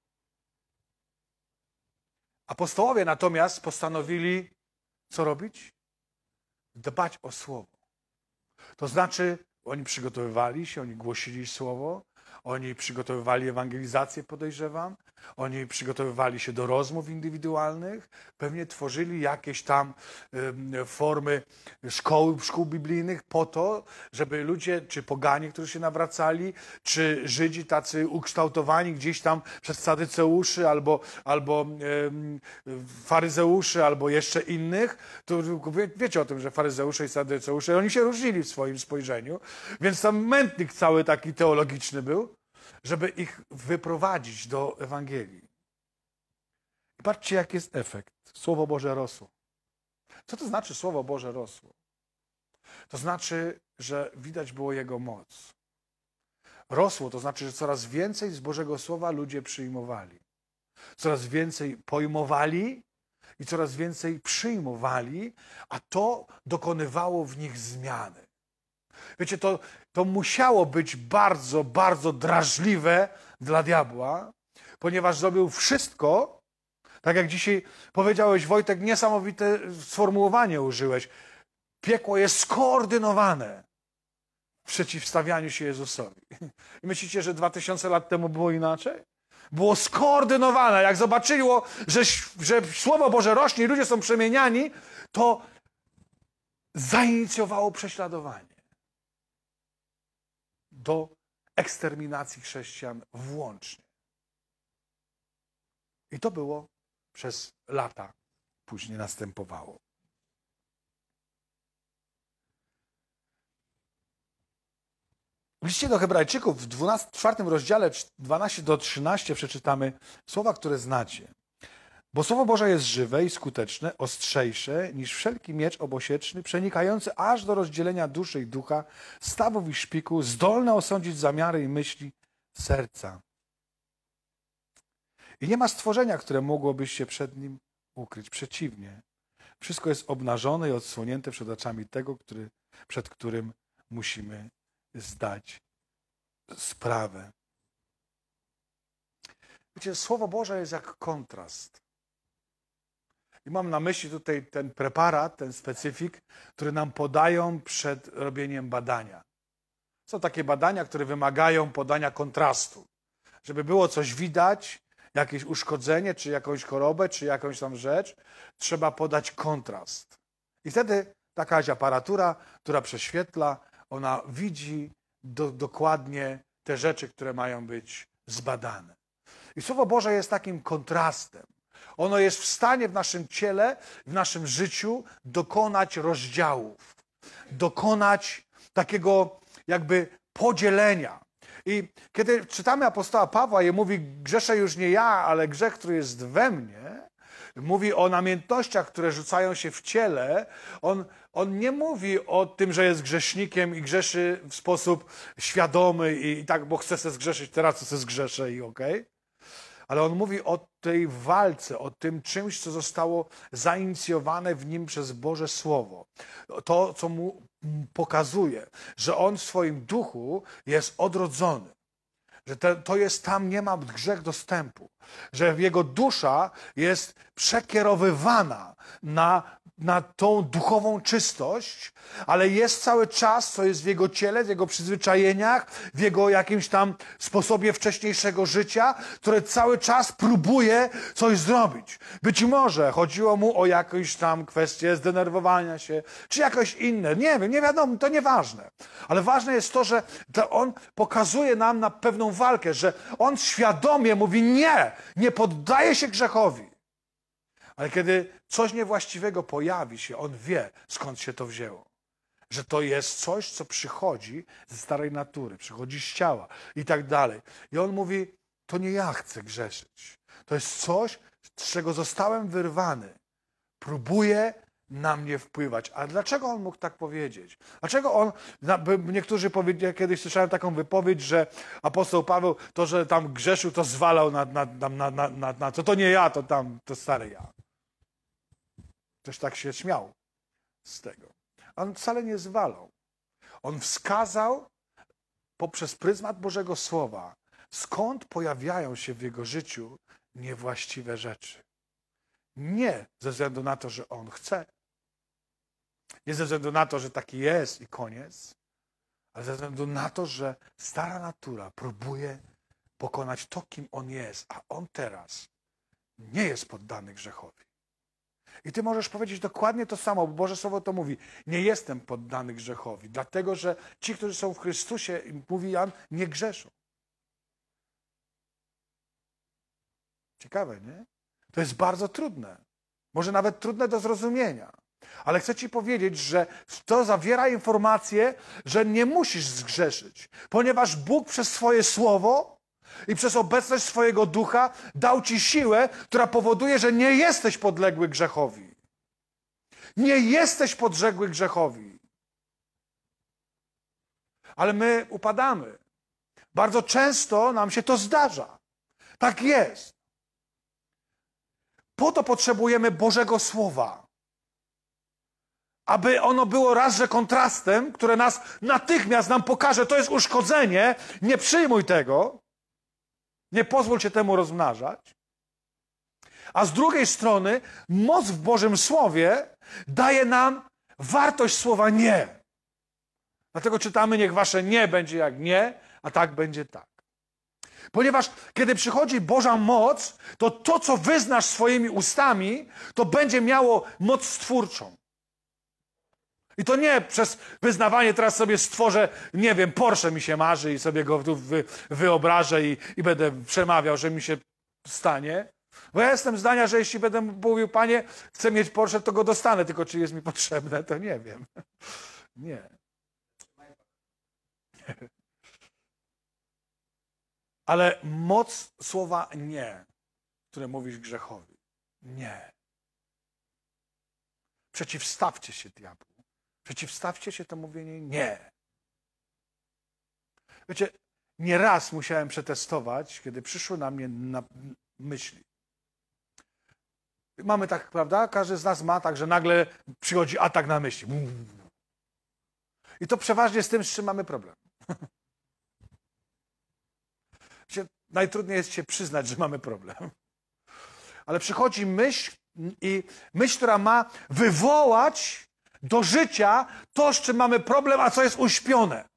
Apostołowie natomiast postanowili co robić? Dbać o słowo. To znaczy, oni przygotowywali się, oni głosili słowo, oni przygotowywali ewangelizację, podejrzewam, oni przygotowywali się do rozmów indywidualnych, pewnie tworzyli jakieś tam y, formy szkoły, szkół biblijnych po to, żeby ludzie, czy poganie, którzy się nawracali, czy Żydzi tacy ukształtowani gdzieś tam przez sadyceuszy, albo, albo y, faryzeuszy, albo jeszcze innych, to wie, wiecie o tym, że faryzeusze i sadyceusze, oni się różnili w swoim spojrzeniu, więc tam mętnik cały taki teologiczny był, żeby ich wyprowadzić do Ewangelii. I patrzcie, jaki jest efekt. Słowo Boże rosło. Co to znaczy Słowo Boże rosło? To znaczy, że widać było Jego moc. Rosło, to znaczy, że coraz więcej z Bożego Słowa ludzie przyjmowali. Coraz więcej pojmowali i coraz więcej przyjmowali, a to dokonywało w nich zmiany. Wiecie, to, to musiało być bardzo, bardzo drażliwe dla diabła, ponieważ zrobił wszystko, tak jak dzisiaj powiedziałeś, Wojtek, niesamowite sformułowanie użyłeś. Piekło jest skoordynowane w przeciwstawianiu się Jezusowi. I myślicie, że dwa tysiące lat temu było inaczej? Było skoordynowane. Jak zobaczyło, że, że Słowo Boże rośnie i ludzie są przemieniani, to zainicjowało prześladowanie. Do eksterminacji chrześcijan włącznie. I to było przez lata, później następowało. W liście do Hebrajczyków w dwunastym, czwartym rozdziale dwanaście do trzynastu przeczytamy słowa, które znacie. Bo Słowo Boże jest żywe i skuteczne, ostrzejsze niż wszelki miecz obosieczny, przenikający aż do rozdzielenia duszy i ducha, stawów i szpiku, zdolne osądzić zamiary i myśli serca. I nie ma stworzenia, które mogłoby się przed nim ukryć. Przeciwnie. Wszystko jest obnażone i odsłonięte przed oczami tego, który, przed którym musimy zdać sprawę. Wiecie, Słowo Boże jest jak kontrast. I mam na myśli tutaj ten preparat, ten specyfik, który nam podają przed robieniem badania. Są takie badania, które wymagają podania kontrastu. Żeby było coś widać, jakieś uszkodzenie, czy jakąś chorobę, czy jakąś tam rzecz, trzeba podać kontrast. I wtedy taka aparatura, która prześwietla, ona widzi do, dokładnie te rzeczy, które mają być zbadane. I Słowo Boże jest takim kontrastem. Ono jest w stanie w naszym ciele, w naszym życiu dokonać rozdziałów, dokonać takiego jakby podzielenia. I kiedy czytamy apostoła Pawła i mówi, grzeszę już nie ja, ale grzech, który jest we mnie, mówi o namiętnościach, które rzucają się w ciele, on, on nie mówi o tym, że jest grzesznikiem i grzeszy w sposób świadomy i, i tak, bo chce se zgrzeszyć, teraz se zgrzeszę i okej. Okay. Ale on mówi o tej walce, o tym czymś, co zostało zainicjowane w nim przez Boże Słowo. To, co mu pokazuje, że on w swoim duchu jest odrodzony. Że te, to jest tam, nie ma grzech dostępu. Że jego dusza jest przekierowywana na, na tą duchową czystość, ale jest cały czas, co jest w jego ciele, w jego przyzwyczajeniach, w jego jakimś tam sposobie wcześniejszego życia, które cały czas próbuje coś zrobić. Być może chodziło mu o jakąś tam kwestię zdenerwowania się, czy jakoś inne. Nie wiem, nie wiadomo, to nieważne. Ale ważne jest to, że to on pokazuje nam na pewną walkę, że on świadomie mówi nie, nie poddaje się grzechowi. Ale kiedy coś niewłaściwego pojawi się, on wie, skąd się to wzięło. Że to jest coś, co przychodzi ze starej natury, przychodzi z ciała i tak dalej. I on mówi, to nie ja chcę grzeszyć. To jest coś, z czego zostałem wyrwany. Próbuję na mnie wpływać. A dlaczego on mógł tak powiedzieć? Dlaczego on, niektórzy powiedzieli, kiedyś słyszałem taką wypowiedź, że apostoł Paweł to, że tam grzeszył, to zwalał na, na, na, na, na, na to, to nie ja, to tam, to stary ja. Też tak się śmiał z tego. On wcale nie zwalał. On wskazał poprzez pryzmat Bożego Słowa, skąd pojawiają się w jego życiu niewłaściwe rzeczy. Nie ze względu na to, że on chce. Nie ze względu na to, że taki jest i koniec, ale ze względu na to, że stara natura próbuje pokonać to, kim on jest, a on teraz nie jest poddany grzechowi. I ty możesz powiedzieć dokładnie to samo, bo Boże Słowo to mówi. Nie jestem poddany grzechowi, dlatego że ci, którzy są w Chrystusie, mówi Jan, nie grzeszą. Ciekawe, nie? To jest bardzo trudne. Może nawet trudne do zrozumienia. Ale chcę ci powiedzieć, że to zawiera informację, że nie musisz zgrzeszyć, ponieważ Bóg przez swoje Słowo i przez obecność swojego Ducha dał ci siłę, która powoduje, że nie jesteś podległy grzechowi. Nie jesteś podległy grzechowi. Ale my upadamy. Bardzo często nam się to zdarza. Tak jest. Po to potrzebujemy Bożego Słowa. Aby ono było raz, że kontrastem, które nas natychmiast nam pokaże, to jest uszkodzenie, nie przyjmuj tego, nie pozwól się temu rozmnażać. A z drugiej strony moc w Bożym Słowie daje nam wartość słowa nie. Dlatego czytamy, niech wasze nie będzie jak nie, a tak będzie tak. Ponieważ kiedy przychodzi Boża moc, to to, co wyznasz swoimi ustami, to będzie miało moc stwórczą. I to nie przez wyznawanie teraz sobie stworzę, nie wiem, Porsche mi się marzy i sobie go tu wy, wyobrażę i, i będę przemawiał, że mi się stanie. Bo ja jestem zdania, że jeśli będę mówił, Panie, chcę mieć Porsche, to go dostanę, tylko czy jest mi potrzebne, to nie wiem. Nie. Ale moc słowa nie, które mówisz grzechowi. Nie. Przeciwstawcie się diabłu. Przeciwstawcie się to mówienie nie. Wiecie, nieraz musiałem przetestować, kiedy przyszły na mnie na myśli. Mamy tak, prawda? Każdy z nas ma tak, że nagle przychodzi atak na myśli. I to przeważnie z tym, z czym mamy problem. Wiecie, najtrudniej jest się przyznać, że mamy problem. Ale przychodzi myśl i myśl, która ma wywołać do życia to, z czym mamy problem, a co jest uśpione.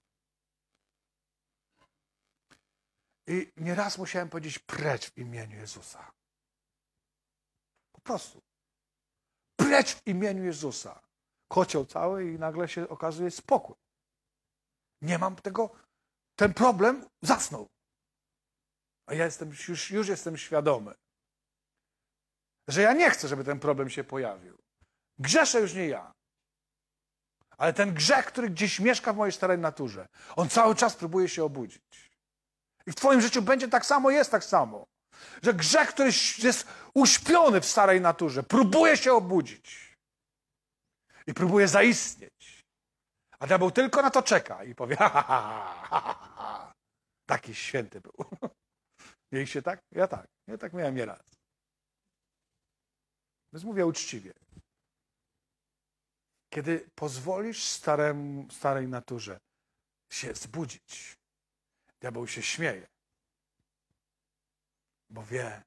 I nieraz musiałem powiedzieć precz w imieniu Jezusa. Po prostu. Precz w imieniu Jezusa. Kocioł cały i nagle się okazuje spokój. Nie mam tego, ten problem zasnął. A ja jestem, już, już jestem świadomy, że ja nie chcę, żeby ten problem się pojawił. Grzeszę już nie ja. Ale ten grzech, który gdzieś mieszka w mojej starej naturze, on cały czas próbuje się obudzić. I w twoim życiu będzie tak samo, jest tak samo. Że grzech, który jest uśpiony w starej naturze, próbuje się obudzić. I próbuje zaistnieć. A diabeł tylko na to czeka i powie, ha, ha, ha, ha, ha. Taki święty był. Mieliście tak? Ja tak. Ja tak miałem nieraz. Więc mówię uczciwie. Kiedy pozwolisz staremu, starej naturze się zbudzić, diabeł się śmieje. Bo wie,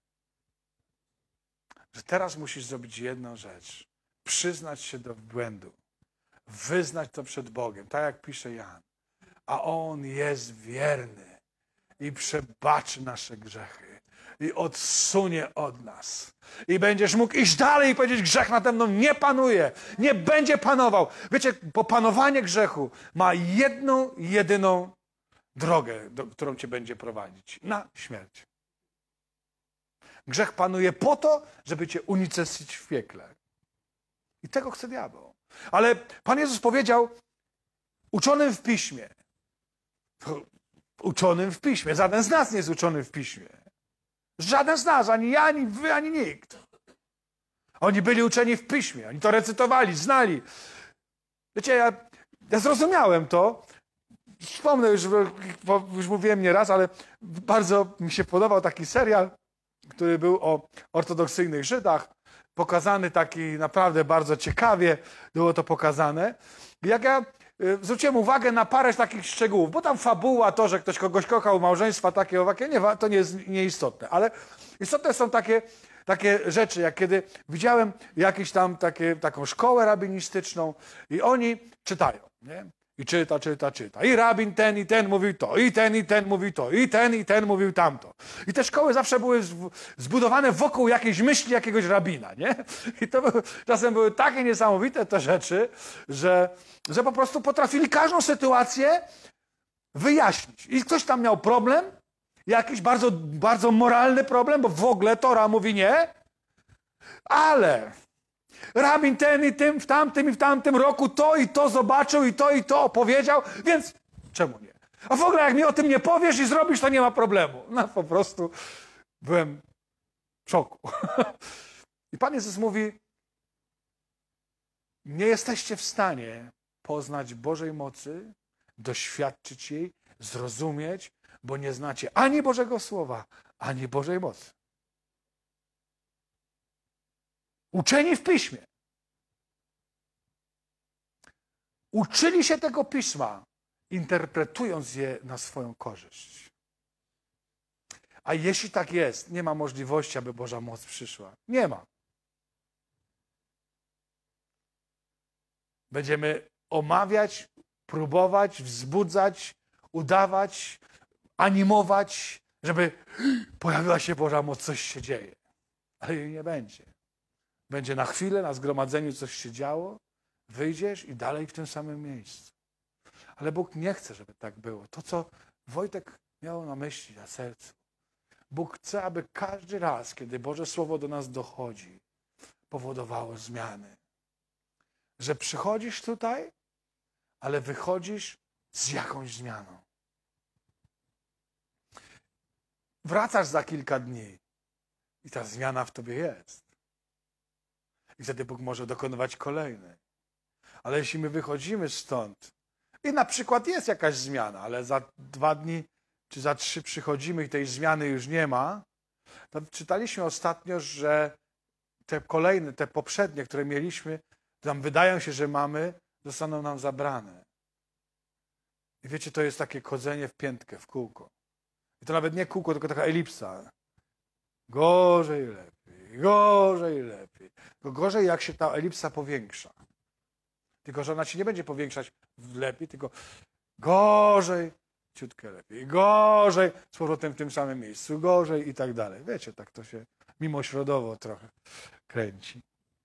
że teraz musisz zrobić jedną rzecz. Przyznać się do błędu. Wyznać to przed Bogiem. Tak jak pisze Jan. A On jest wierny i przebaczy nasze grzechy. I odsunie od nas. I będziesz mógł iść dalej i powiedzieć, grzech nade mną nie panuje. Nie będzie panował. Wiecie, bo panowanie grzechu ma jedną, jedyną drogę, do, którą cię będzie prowadzić. Na śmierć. Grzech panuje po to, żeby cię unicestwić w piekle. I tego chce diabeł. Ale Pan Jezus powiedział uczonym w Piśmie. Uczonym w Piśmie. Żaden z nas nie jest uczony w Piśmie. Żaden z nas, ani ja, ani wy, ani nikt. Oni byli uczeni w Piśmie. Oni to recytowali, znali. Wiecie, ja, ja zrozumiałem to. Wspomnę, już, już mówiłem nieraz, ale bardzo mi się podobał taki serial, który był o ortodoksyjnych Żydach. pokazany taki naprawdę bardzo ciekawie było to pokazane. Jak ja y, zwróciłem uwagę na parę takich szczegółów, bo tam fabuła, to, że ktoś kogoś kochał, małżeństwa takie, owakie, nie, to nie jest nieistotne, ale istotne są takie, takie rzeczy, jak kiedy widziałem jakąś tam takie, taką szkołę rabinistyczną i oni czytają, nie? I czyta, czyta, czyta. I rabin ten, i ten mówił to, i ten, i ten mówił to, i ten, i ten mówił tamto. I te szkoły zawsze były zbudowane wokół jakiejś myśli jakiegoś rabina, nie? I to były, czasem były takie niesamowite te rzeczy, że, że po prostu potrafili każdą sytuację wyjaśnić. I ktoś tam miał problem, jakiś bardzo, bardzo moralny problem, bo w ogóle Tora mówi nie, ale rabin ten i tym, w tamtym i w tamtym roku to i to zobaczył i to i to opowiedział, więc czemu nie? A w ogóle jak mi o tym nie powiesz i zrobisz, to nie ma problemu. No po prostu byłem w szoku. I Pan Jezus mówi, nie jesteście w stanie poznać Bożej mocy, doświadczyć jej, zrozumieć, bo nie znacie ani Bożego Słowa, ani Bożej mocy. Uczeni w Piśmie. Uczyli się tego Pisma, interpretując je na swoją korzyść. A jeśli tak jest, nie ma możliwości, aby Boża moc przyszła. Nie ma. Będziemy omawiać, próbować, wzbudzać, udawać, animować, żeby pojawiła się Boża moc, coś się dzieje. Ale jej nie będzie. Będzie na chwilę, na zgromadzeniu coś się działo, wyjdziesz i dalej w tym samym miejscu. Ale Bóg nie chce, żeby tak było. To, co Wojtek miał na myśli, na sercu. Bóg chce, aby każdy raz, kiedy Boże Słowo do nas dochodzi, powodowało zmiany. Że przychodzisz tutaj, ale wychodzisz z jakąś zmianą. Wracasz za kilka dni i ta zmiana w tobie jest. I wtedy Bóg może dokonywać kolejnej. Ale jeśli my wychodzimy stąd i na przykład jest jakaś zmiana, ale za dwa dni czy za trzy przychodzimy i tej zmiany już nie ma, to czytaliśmy ostatnio, że te kolejne, te poprzednie, które mieliśmy, nam wydają się, że mamy, zostaną nam zabrane. I wiecie, to jest takie chodzenie w piętkę, w kółko. I to nawet nie kółko, tylko taka elipsa. Gorzej, lepiej, gorzej, lepiej. Tylko gorzej, jak się ta elipsa powiększa. Tylko, że ona się nie będzie powiększać w lepiej, tylko gorzej, ciutkę lepiej, gorzej, z powrotem w tym samym miejscu, gorzej i tak dalej. Wiecie, tak to się mimośrodowo trochę kręci.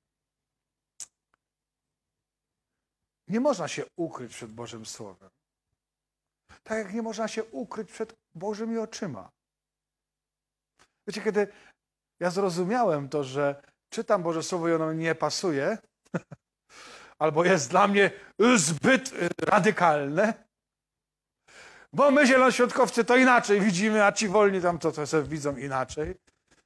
Nie można się ukryć przed Bożym Słowem. Tak jak nie można się ukryć przed Bożymi oczyma. Wiecie, kiedy ja zrozumiałem to, że czytam Boże Słowo i ono mi nie pasuje, albo jest dla mnie zbyt radykalne, bo my zielonoświątkowcy to inaczej widzimy, a ci wolni tam to, to sobie widzą inaczej.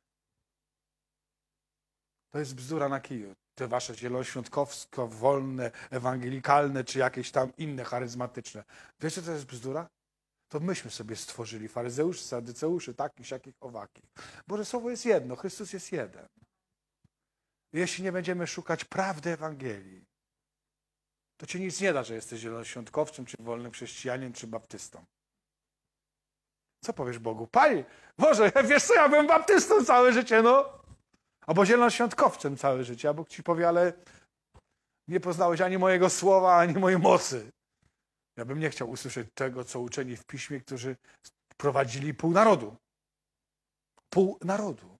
To jest bzdura na kiju. Te wasze zielonoświątkowsko, wolne, ewangelikalne, czy jakieś tam inne charyzmatyczne. Wiecie, co to jest bzdura? To myśmy sobie stworzyli faryzeuszy, sadyceuszy, takich, siakich, owakich. Boże Słowo jest jedno, Chrystus jest jeden. Jeśli nie będziemy szukać prawdy Ewangelii, to ci nic nie da, że jesteś zielonoświątkowcem, czy wolnym chrześcijaninem, czy baptystą. Co powiesz Bogu? Panie, Boże, wiesz co, ja byłem baptystą całe życie, no. Albo zielonoświątkowcem całe życie, a Bóg ci powie, ale nie poznałeś ani mojego słowa, ani mojej mocy. Ja bym nie chciał usłyszeć tego, co uczeni w Piśmie, którzy prowadzili pół narodu. Pół narodu.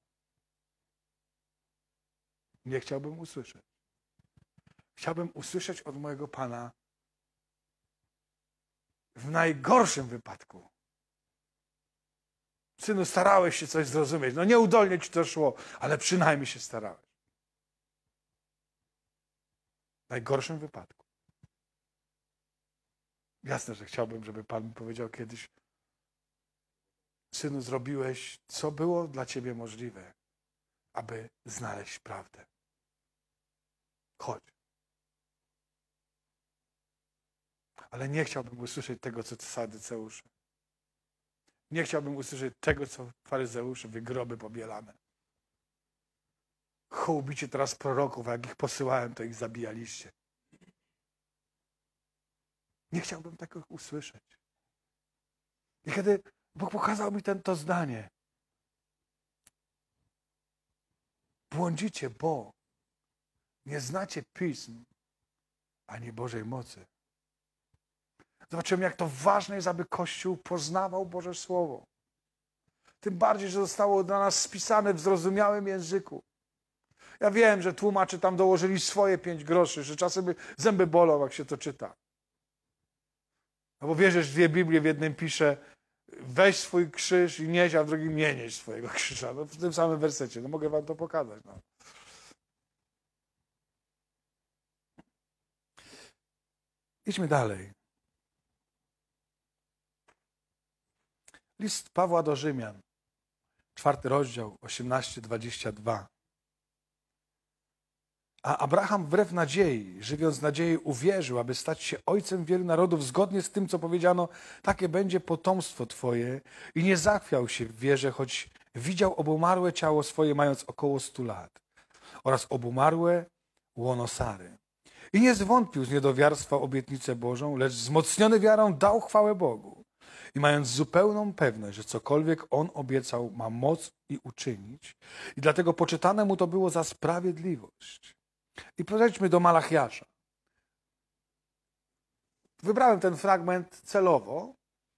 Nie chciałbym usłyszeć. Chciałbym usłyszeć od mojego Pana w najgorszym wypadku. Synu, starałeś się coś zrozumieć. No nieudolnie ci to szło, ale przynajmniej się starałeś. W najgorszym wypadku. Jasne, że chciałbym, żeby Pan mi powiedział kiedyś: synu, zrobiłeś, co było dla ciebie możliwe, aby znaleźć prawdę. Chodź. Ale nie chciałbym usłyszeć tego, co sadyceusze. Nie chciałbym usłyszeć tego, co faryzeusze, wygroby pobielane. hołubicie teraz proroków, a jak ich posyłałem, to ich zabijaliście. Nie chciałbym tego usłyszeć. I kiedy Bóg pokazał mi ten, to zdanie, błądzicie, bo nie znacie pism, ani Bożej mocy. Zobaczymy, jak to ważne jest, aby Kościół poznawał Boże Słowo. Tym bardziej, że zostało dla nas spisane w zrozumiałym języku. Ja wiem, że tłumacze tam dołożyli swoje pięć groszy, że czasem zęby bolą, jak się to czyta. No bo wierzysz, dwie Biblie, w jednym pisze weź swój krzyż i nieś, a w drugim nie nieś swojego krzyża. No, w tym samym wersecie. No mogę wam to pokazać. No. Idźmy dalej. List Pawła do Rzymian, czwarty rozdział, osiemnaście dwadzieścia dwa. A Abraham wbrew nadziei, żywiąc nadzieję, uwierzył, aby stać się ojcem wielu narodów, zgodnie z tym, co powiedziano, takie będzie potomstwo Twoje, i nie zachwiał się w wierze, choć widział obumarłe ciało swoje, mając około stu lat, oraz obumarłe łono Sary. I nie zwątpił z niedowiarstwa obietnicę Bożą, lecz wzmocniony wiarą dał chwałę Bogu. I mając zupełną pewność, że cokolwiek On obiecał, ma moc i uczynić, i dlatego poczytane mu to było za sprawiedliwość. I przejdźmy do Malachiasza. Wybrałem ten fragment celowo,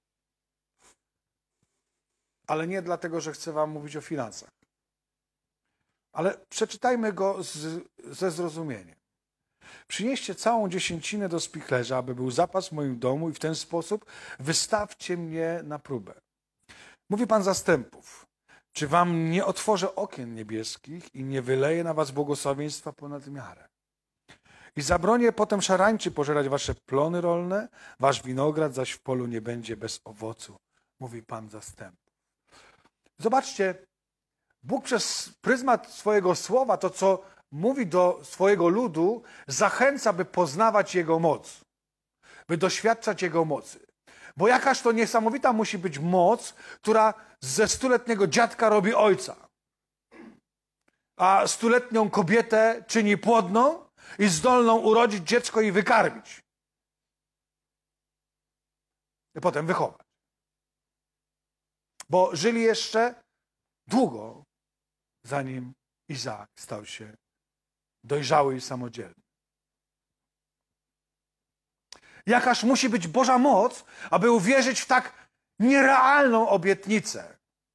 ale nie dlatego, że chcę wam mówić o finansach. Ale przeczytajmy go z, ze zrozumieniem. Przynieście całą dziesięcinę do spichlerza, aby był zapas w moim domu, i w ten sposób wystawcie mnie na próbę. Mówi Pan zastępów. Czy wam nie otworzę okien niebieskich i nie wyleję na was błogosławieństwa ponad miarę? I zabronię potem szarańczy pożerać wasze plony rolne, wasz winograd zaś w polu nie będzie bez owocu, mówi Pan zastępów. Zobaczcie, Bóg przez pryzmat swojego słowa, to co mówi do swojego ludu, zachęca, by poznawać Jego moc, by doświadczać Jego mocy. Bo jakaż to niesamowita musi być moc, która ze stuletniego dziadka robi ojca, a stuletnią kobietę czyni płodną i zdolną urodzić dziecko i wykarmić. I potem wychować. Bo żyli jeszcze długo, zanim Izaak stał się dojrzały i samodzielny. Jakaż musi być Boża moc, aby uwierzyć w tak nierealną obietnicę.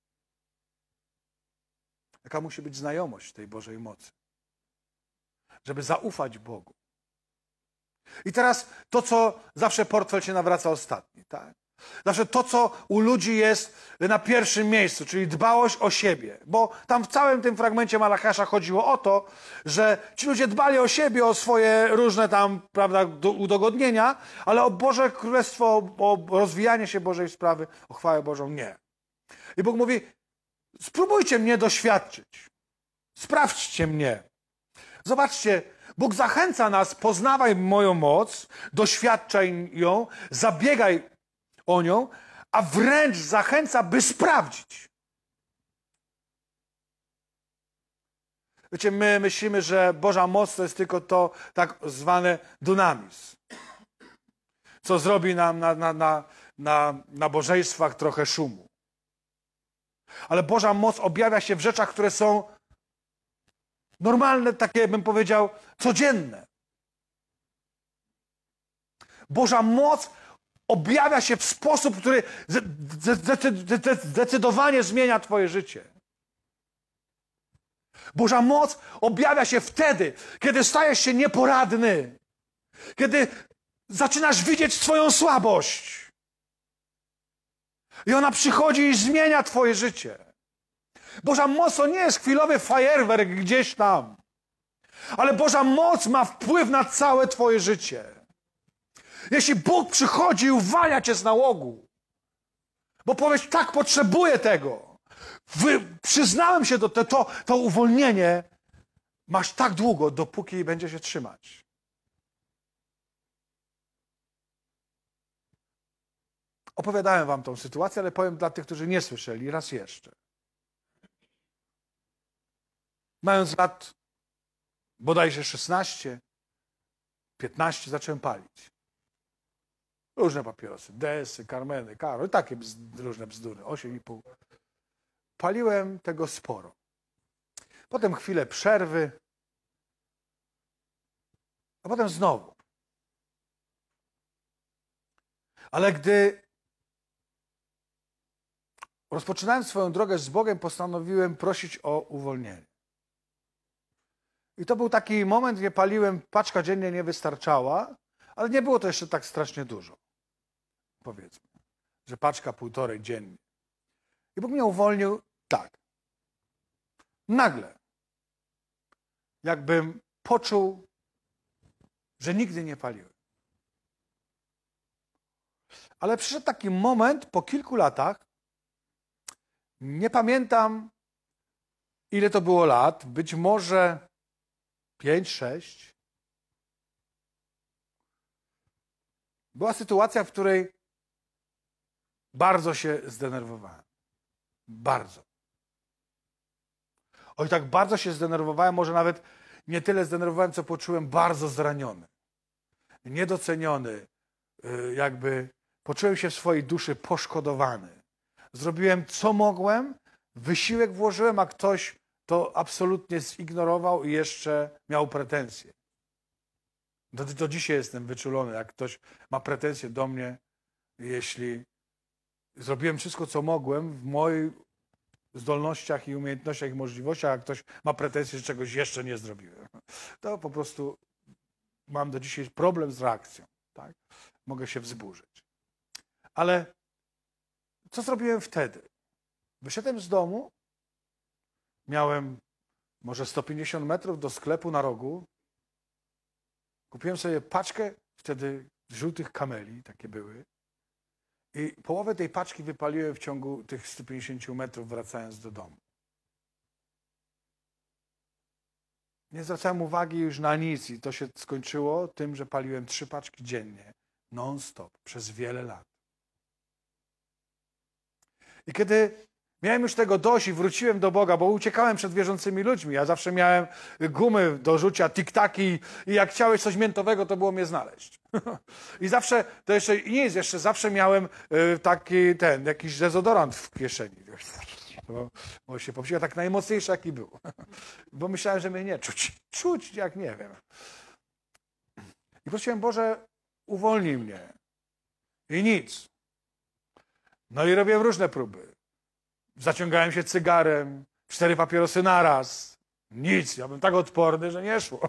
Jaka musi być znajomość tej Bożej mocy, żeby zaufać Bogu. I teraz to, co zawsze portfel się nawraca ostatni, tak? Zawsze to, co u ludzi jest na pierwszym miejscu, czyli dbałość o siebie. Bo tam w całym tym fragmencie Malachiasza chodziło o to, że ci ludzie dbali o siebie, o swoje różne tam, prawda, udogodnienia, ale o Boże Królestwo, o rozwijanie się Bożej sprawy, o chwałę Bożą nie. I Bóg mówi, spróbujcie mnie doświadczyć. Sprawdźcie mnie. Zobaczcie, Bóg zachęca nas, poznawaj moją moc, doświadczaj ją, zabiegaj o nią, a wręcz zachęca, by sprawdzić. Wiecie, my myślimy, że Boża moc to jest tylko to tak zwane dunamis, co zrobi nam na, na, na, na nabożeństwach trochę szumu. Ale Boża moc objawia się w rzeczach, które są normalne, takie bym powiedział, codzienne. Boża moc objawia się w sposób, który zdecydowanie zmienia twoje życie. Boża moc objawia się wtedy, kiedy stajesz się nieporadny, kiedy zaczynasz widzieć swoją słabość. I ona przychodzi i zmienia twoje życie. Boża moc to nie jest chwilowy fajerwerk gdzieś tam, ale Boża moc ma wpływ na całe twoje życie. Jeśli Bóg przychodzi i uwalnia cię z nałogu, bo powiesz, tak, potrzebuję tego. Wy, przyznałem się do tego, to, to uwolnienie masz tak długo, dopóki będzie się trzymać. Opowiadałem wam tą sytuację, ale powiem dla tych, którzy nie słyszeli, raz jeszcze. Mając lat bodajże szesnaście, piętnaście zacząłem palić. Różne papierosy, desy, karmeny, karo, takie bzd, różne bzdury, osiem i pół. Paliłem tego sporo. Potem chwilę przerwy, a potem znowu. Ale gdy rozpoczynałem swoją drogę z Bogiem, postanowiłem prosić o uwolnienie. I to był taki moment, gdzie paliłem, paczka dziennie nie wystarczała, ale nie było to jeszcze tak strasznie dużo. Powiedzmy, że paczka półtorej dziennie. I Bóg mnie uwolnił tak. Nagle. Jakbym poczuł, że nigdy nie paliłem. Ale przyszedł taki moment po kilku latach, nie pamiętam ile to było lat, być może pięć, sześć. Była sytuacja, w której bardzo się zdenerwowałem. Bardzo. Oj, tak bardzo się zdenerwowałem, może nawet nie tyle zdenerwowałem, co poczułem bardzo zraniony. Niedoceniony. Jakby poczułem się w swojej duszy poszkodowany. Zrobiłem co mogłem, wysiłek włożyłem, a ktoś to absolutnie zignorował i jeszcze miał pretensje. Do, do dzisiaj jestem wyczulony, jak ktoś ma pretensje do mnie, jeśli zrobiłem wszystko, co mogłem w moich zdolnościach i umiejętnościach i możliwościach, a ktoś ma pretensje, że czegoś jeszcze nie zrobiłem. To po prostu mam do dzisiaj problem z reakcją. Tak? Mogę się wzburzyć. Ale co zrobiłem wtedy? Wyszedłem z domu, miałem może sto pięćdziesiąt metrów do sklepu na rogu, kupiłem sobie paczkę, wtedy żółtych kameli, takie były, i połowę tej paczki wypaliłem w ciągu tych stu pięćdziesięciu metrów, wracając do domu. Nie zwracałem uwagi już na nic i to się skończyło tym, że paliłem trzy paczki dziennie, non-stop, przez wiele lat. I kiedy miałem już tego dość i wróciłem do Boga, bo uciekałem przed wierzącymi ludźmi. Ja zawsze miałem gumy do rzucia, tiktaki i jak chciałeś coś miętowego, to było mnie znaleźć. I zawsze, to jeszcze nie jest, jeszcze zawsze miałem taki ten, jakiś dezodorant w kieszeni. Bo, bo się popsiła tak najmocniejszy, jaki był. Bo myślałem, że mnie nie czuć. Czuć, jak nie wiem. I prosiłem, Boże, uwolnij mnie. I nic. No i robiłem różne próby. Zaciągałem się cygarem, cztery papierosy naraz. Nic, ja bym tak odporny, że nie szło.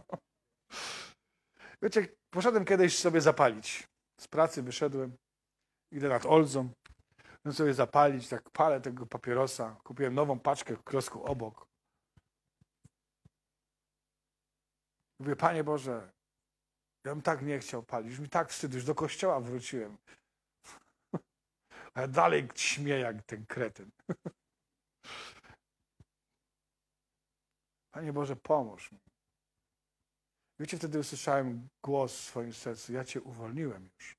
Wiecie, poszedłem kiedyś sobie zapalić. Z pracy wyszedłem, idę nad Oldzą. Chcę sobie zapalić, tak palę tego papierosa. Kupiłem nową paczkę w kiosku obok. Mówię, Panie Boże, ja bym tak nie chciał palić. Już mi tak wstyd, już do kościoła wróciłem. A ja dalej śmieję jak ten kretyn. Panie Boże, pomóż mi. Wiecie, wtedy usłyszałem głos w swoim sercu. Ja Cię uwolniłem już.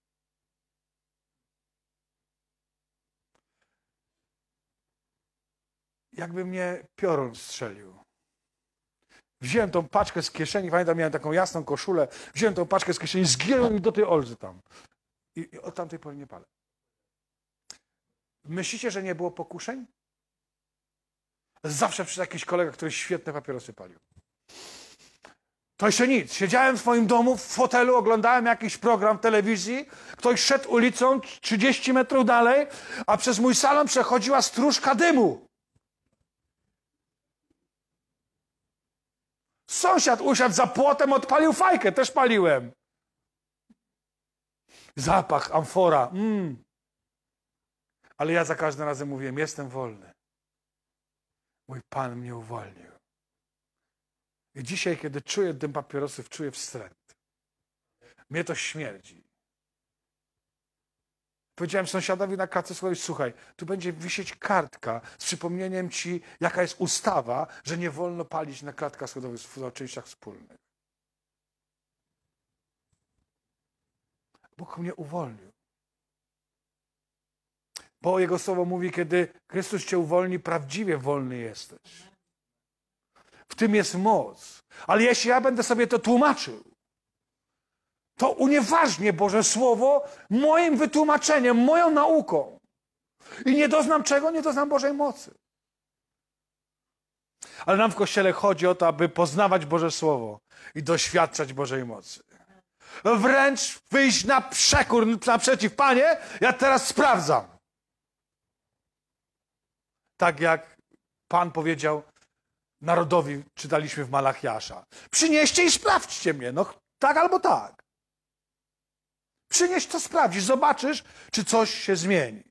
Jakby mnie piorun strzelił. Wziąłem tą paczkę z kieszeni, pamiętam, miałem taką jasną koszulę, wziąłem tą paczkę z kieszeni, zgięłem i do tej Olzy tam. I, i od tamtej pory nie palę. Myślicie, że nie było pokuszeń? Zawsze przyszedł jakiś kolega, który świetne papierosy palił. To jeszcze nic. Siedziałem w swoim domu, w fotelu, oglądałem jakiś program w telewizji, ktoś szedł ulicą trzydzieści metrów dalej, a przez mój salon przechodziła stróżka dymu. Sąsiad usiadł za płotem, odpalił fajkę, też paliłem. Zapach, amfora. Mm. Ale ja za każdym razem mówiłem, jestem wolny. Mój Pan mnie uwolnił. I dzisiaj, kiedy czuję dym papierosów, czuję wstręt. Mnie to śmierdzi. Powiedziałem sąsiadowi na kace, słuchaj, tu będzie wisieć kartka z przypomnieniem ci, jaka jest ustawa, że nie wolno palić na klatkach schodowych w częściach wspólnych. Bóg mnie uwolnił. Bo Jego słowo mówi, kiedy Chrystus cię uwolni, prawdziwie wolny jesteś. W tym jest moc. Ale jeśli ja będę sobie to tłumaczył, to unieważnię Boże Słowo moim wytłumaczeniem, moją nauką. I nie doznam czego? Nie doznam Bożej mocy. Ale nam w Kościele chodzi o to, aby poznawać Boże Słowo i doświadczać Bożej mocy. Wręcz wyjść na przekór, naprzeciw. Panie, ja teraz sprawdzam. Tak jak Pan powiedział narodowi, czytaliśmy w Malachiasza. Przynieście i sprawdźcie mnie. No tak albo tak. Przynieś to, sprawdzisz, zobaczysz, czy coś się zmieni.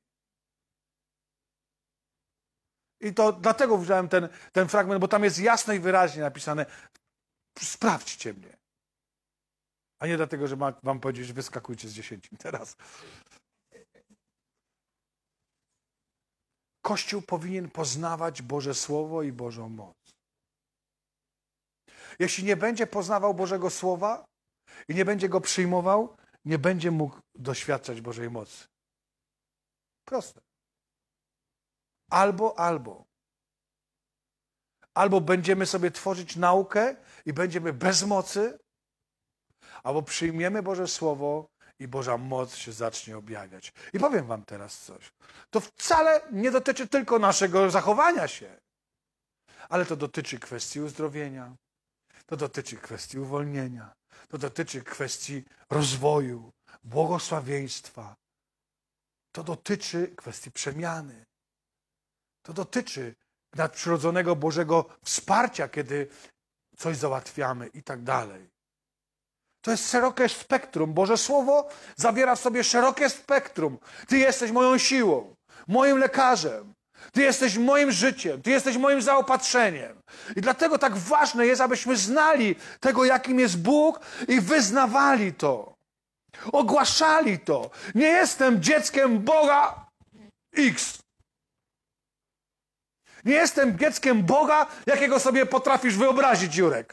I to dlatego wziąłem ten, ten fragment, bo tam jest jasno i wyraźnie napisane: sprawdźcie mnie. A nie dlatego, że ma wam powiedzieć, że wyskakujcie z dziesięciu teraz. Kościół powinien poznawać Boże Słowo i Bożą moc. Jeśli nie będzie poznawał Bożego Słowa i nie będzie go przyjmował, nie będzie mógł doświadczać Bożej mocy. Proste. Albo, albo. Albo będziemy sobie tworzyć naukę i będziemy bez mocy, albo przyjmiemy Boże Słowo i Boża moc się zacznie objawiać. I powiem wam teraz coś. To wcale nie dotyczy tylko naszego zachowania się, ale to dotyczy kwestii uzdrowienia, to dotyczy kwestii uwolnienia, to dotyczy kwestii rozwoju, błogosławieństwa. To dotyczy kwestii przemiany. To dotyczy nadprzyrodzonego Bożego wsparcia, kiedy coś załatwiamy i tak dalej. To jest szerokie spektrum. Boże Słowo zawiera w sobie szerokie spektrum. Ty jesteś moją siłą, moim lekarzem. Ty jesteś moim życiem. Ty jesteś moim zaopatrzeniem. I dlatego tak ważne jest, abyśmy znali tego, jakim jest Bóg i wyznawali to. Ogłaszali to. Nie jestem dzieckiem Boga X. Nie jestem dzieckiem Boga, jakiego sobie potrafisz wyobrazić, Jurek.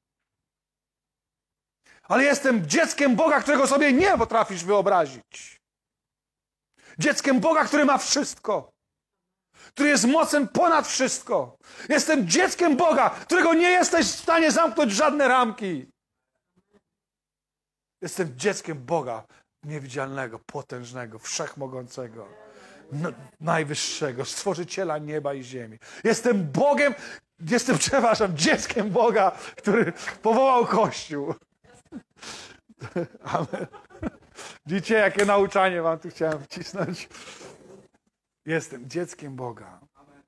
Ale jestem dzieckiem Boga, którego sobie nie potrafisz wyobrazić. Dzieckiem Boga, który ma wszystko. Który jest mocem ponad wszystko. Jestem dzieckiem Boga, którego nie jesteś w stanie zamknąć w żadne ramki. Jestem dzieckiem Boga niewidzialnego, potężnego, wszechmogącego, najwyższego, stworzyciela nieba i ziemi. Jestem Bogiem, jestem, przepraszam, dzieckiem Boga, który powołał Kościół. Amen. Widzicie, jakie nauczanie wam tu chciałem wcisnąć? Jestem dzieckiem Boga.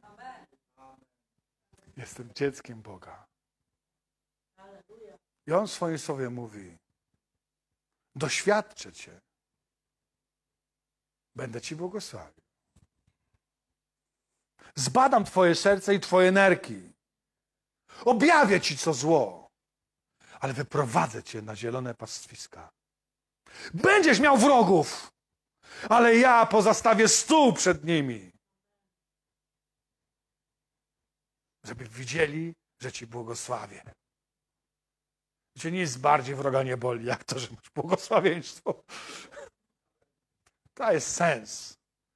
Jestem dzieckiem Boga. I On w swoim słowie mówi: doświadczę Cię. Będę Ci błogosławił. Zbadam Twoje serce i Twoje nerki. Objawię Ci, co zło. Ale wyprowadzę Cię na zielone pastwiska. Będziesz miał wrogów, ale ja pozastawię stół przed nimi. Żeby widzieli, że Ci błogosławię. Cię nic bardziej wroga nie boli, jak to, że masz błogosławieństwo. To jest sens.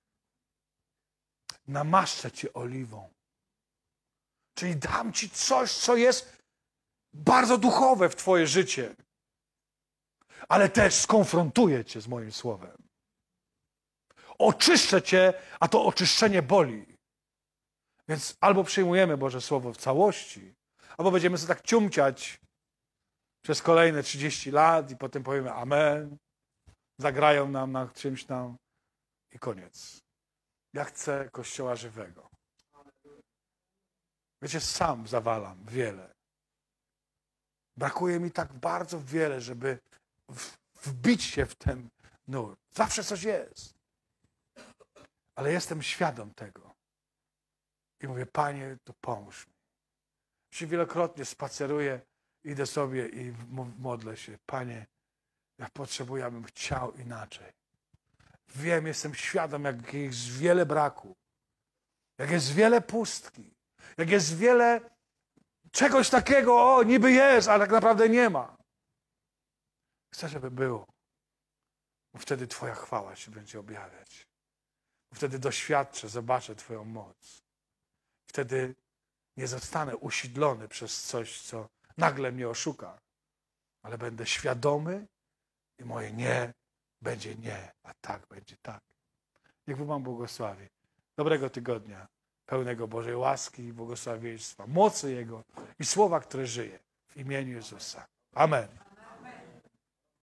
Namaszczę Cię oliwą. Czyli dam Ci coś, co jest bardzo duchowe w Twoje życie. Ale też skonfrontuję Cię z moim słowem. Oczyszczę Cię, a to oczyszczenie boli. Więc albo przyjmujemy Boże Słowo w całości, albo będziemy sobie tak ciumciać przez kolejne trzydzieści lat i potem powiemy amen. Zagrają nam na czymś tam i koniec. Ja chcę Kościoła żywego. Wiecie, sam zawalam wiele. Brakuje mi tak bardzo wiele, żeby wbić się w ten nurt. Zawsze coś jest. Ale jestem świadom tego. I mówię: Panie, to pomóż mi. Się wielokrotnie spaceruję, idę sobie i modlę się: Panie, ja potrzebuję, abym chciał inaczej. Wiem, jestem świadom, jak jest wiele braku, jak jest wiele pustki, jak jest wiele czegoś takiego, o, niby jest, ale tak naprawdę nie ma. Chcę, żeby było. Bo wtedy Twoja chwała się będzie objawiać. Bo wtedy doświadczę, zobaczę Twoją moc. Wtedy Nie zostanę usidlony przez coś, co nagle mnie oszuka, ale będę świadomy i moje nie będzie nie, a tak będzie tak. Niech Bóg wam błogosławi. Dobrego tygodnia, pełnego Bożej łaski i błogosławieństwa, mocy Jego i słowa, które żyje w imieniu Jezusa. Amen.